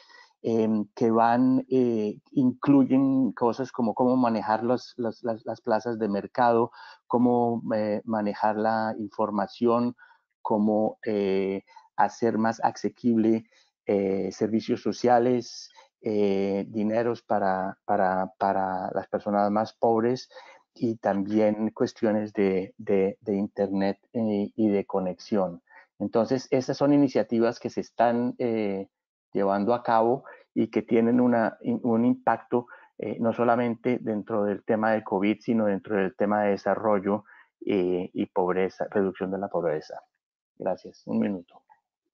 Speaker 3: que incluyen cosas como cómo manejar las plazas de mercado, cómo manejar la información, cómo hacer más asequible servicios sociales, dineros para las personas más pobres y también cuestiones de internet y de conexión. Entonces, esas son iniciativas que se están llevando a cabo y que tienen un impacto no solamente dentro del tema del COVID, sino dentro del tema de desarrollo y pobreza, reducción de la pobreza. Gracias. 1 minuto.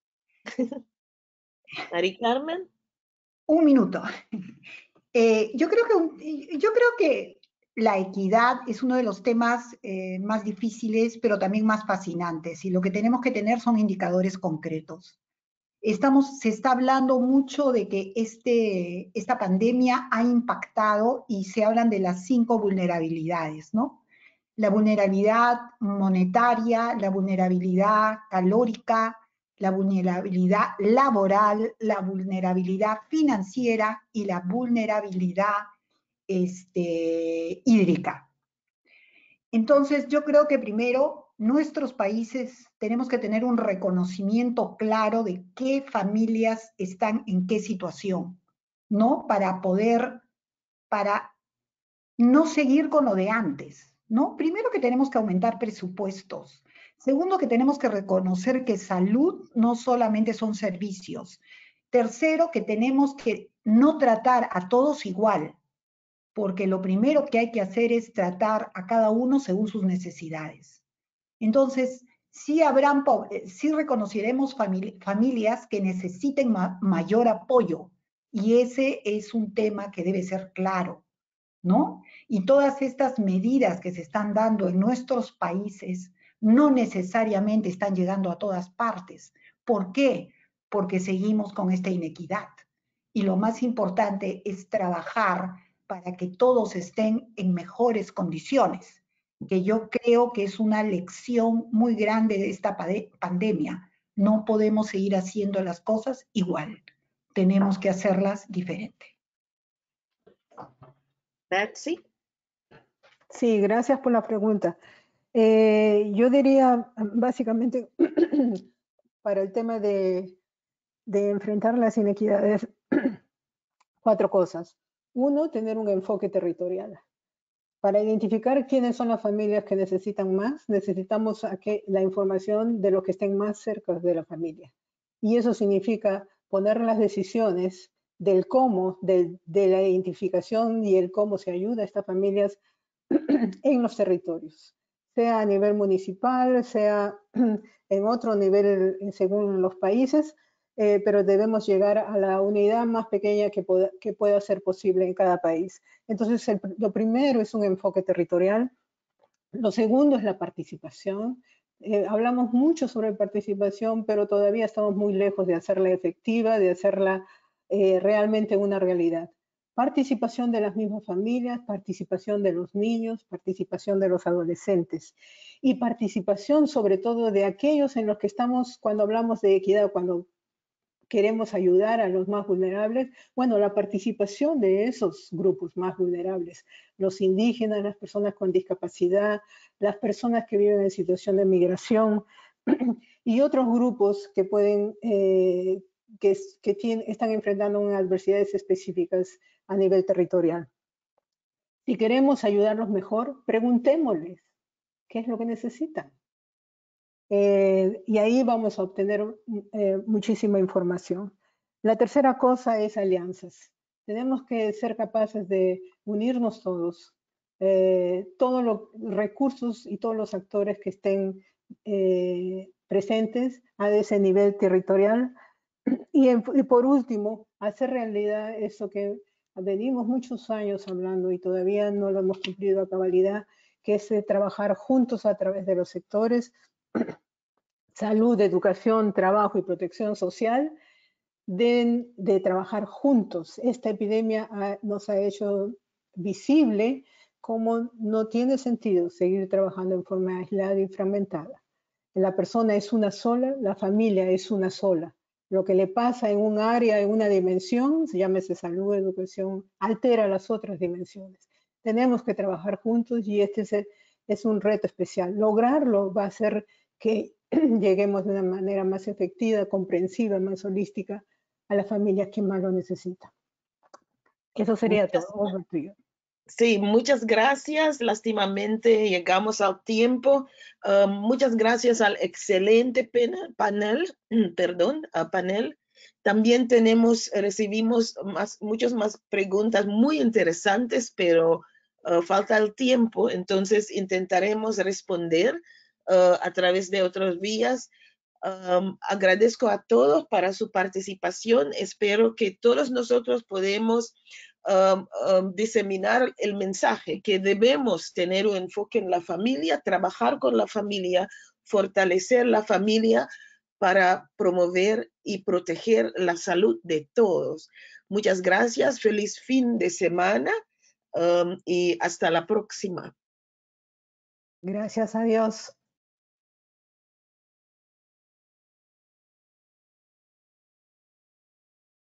Speaker 1: Mari Carmen.
Speaker 5: 1 minuto. Yo creo que la equidad es uno de los temas más difíciles, pero también más fascinantes. Y lo que tenemos que tener son indicadores concretos. Se está hablando mucho de que esta pandemia ha impactado y se hablan de las 5 vulnerabilidades, ¿no? La vulnerabilidad monetaria, la vulnerabilidad calórica, la vulnerabilidad laboral, la vulnerabilidad financiera y la vulnerabilidad hídrica. Entonces, yo creo que primero nuestros países tenemos que tener un reconocimiento claro de qué familias están en qué situación, ¿no? Para no seguir con lo de antes, ¿no? Primero que tenemos que aumentar presupuestos. Segundo que tenemos que reconocer que salud no solamente son servicios. Tercero que tenemos que no tratar a todos igual, porque lo primero que hay que hacer es tratar a cada uno según sus necesidades. Entonces, sí reconoceremos familias que necesiten mayor apoyo, y ese es un tema que debe ser claro, ¿no? Y todas estas medidas que se están dando en nuestros países no necesariamente están llegando a todas partes. ¿Por qué? Porque seguimos con esta inequidad. Y lo más importante es trabajar para que todos estén en mejores condiciones, que yo creo que es una lección muy grande de esta pandemia. No podemos seguir haciendo las cosas igual. Tenemos que hacerlas diferente.
Speaker 1: Betsy.
Speaker 4: Sí, gracias por la pregunta. Yo diría, básicamente, para el tema de enfrentar las inequidades, 4 cosas. 1, tener un enfoque territorial. Para identificar quiénes son las familias que necesitan más, necesitamos la información de los que estén más cerca de la familia. Y eso significa poner las decisiones del cómo, de la identificación y el cómo se ayuda a estas familias en los territorios, sea a nivel municipal, sea en otro nivel según los países, pero debemos llegar a la unidad más pequeña que pueda ser posible en cada país. Entonces, lo primero es un enfoque territorial. Lo segundo es la participación. Hablamos mucho sobre participación, pero todavía estamos muy lejos de hacerla efectiva, de hacerla realmente una realidad. Participación de las mismas familias, participación de los niños, participación de los adolescentes y participación sobre todo de aquellos en los que estamos cuando hablamos de equidad, cuando queremos ayudar a los más vulnerables. Bueno, la participación de esos grupos más vulnerables, los indígenas, las personas con discapacidad, las personas que viven en situación de migración y otros grupos que pueden, están enfrentando unas adversidades específicas a nivel territorial. Si queremos ayudarlos mejor, preguntémosles qué es lo que necesitan. Y ahí vamos a obtener muchísima información. La tercera cosa es alianzas. Tenemos que ser capaces de unirnos todos, todos los recursos y todos los actores que estén presentes a ese nivel territorial. Y por último, hacer realidad eso que venimos muchos años hablando y todavía no lo hemos cumplido a cabalidad, que es trabajar juntos a través de los sectores, salud, educación, trabajo y protección social, de trabajar juntos. Esta epidemia nos ha hecho visible cómo no tiene sentido seguir trabajando en forma aislada y fragmentada. La persona es una sola, la familia es una sola. Lo que le pasa en un área, en una dimensión, llámese salud, educación, altera las otras dimensiones. Tenemos que trabajar juntos y este es un reto especial. Lograrlo va a hacer que lleguemos de una manera más efectiva, comprensiva, más holística a las familias que más lo necesitan. Eso sería todo.
Speaker 1: Sí, muchas gracias. Lástimamente llegamos al tiempo. Muchas gracias al excelente panel. También recibimos muchas más preguntas muy interesantes, pero falta el tiempo, entonces intentaremos responder a través de otras vías. Agradezco a todos para su participación. Espero que todos nosotros podemos diseminar el mensaje que debemos tener un enfoque en la familia, trabajar con la familia, fortalecer la familia para promover y proteger la salud de todos. Muchas gracias, feliz fin de semana y hasta la próxima.
Speaker 4: Gracias a Dios.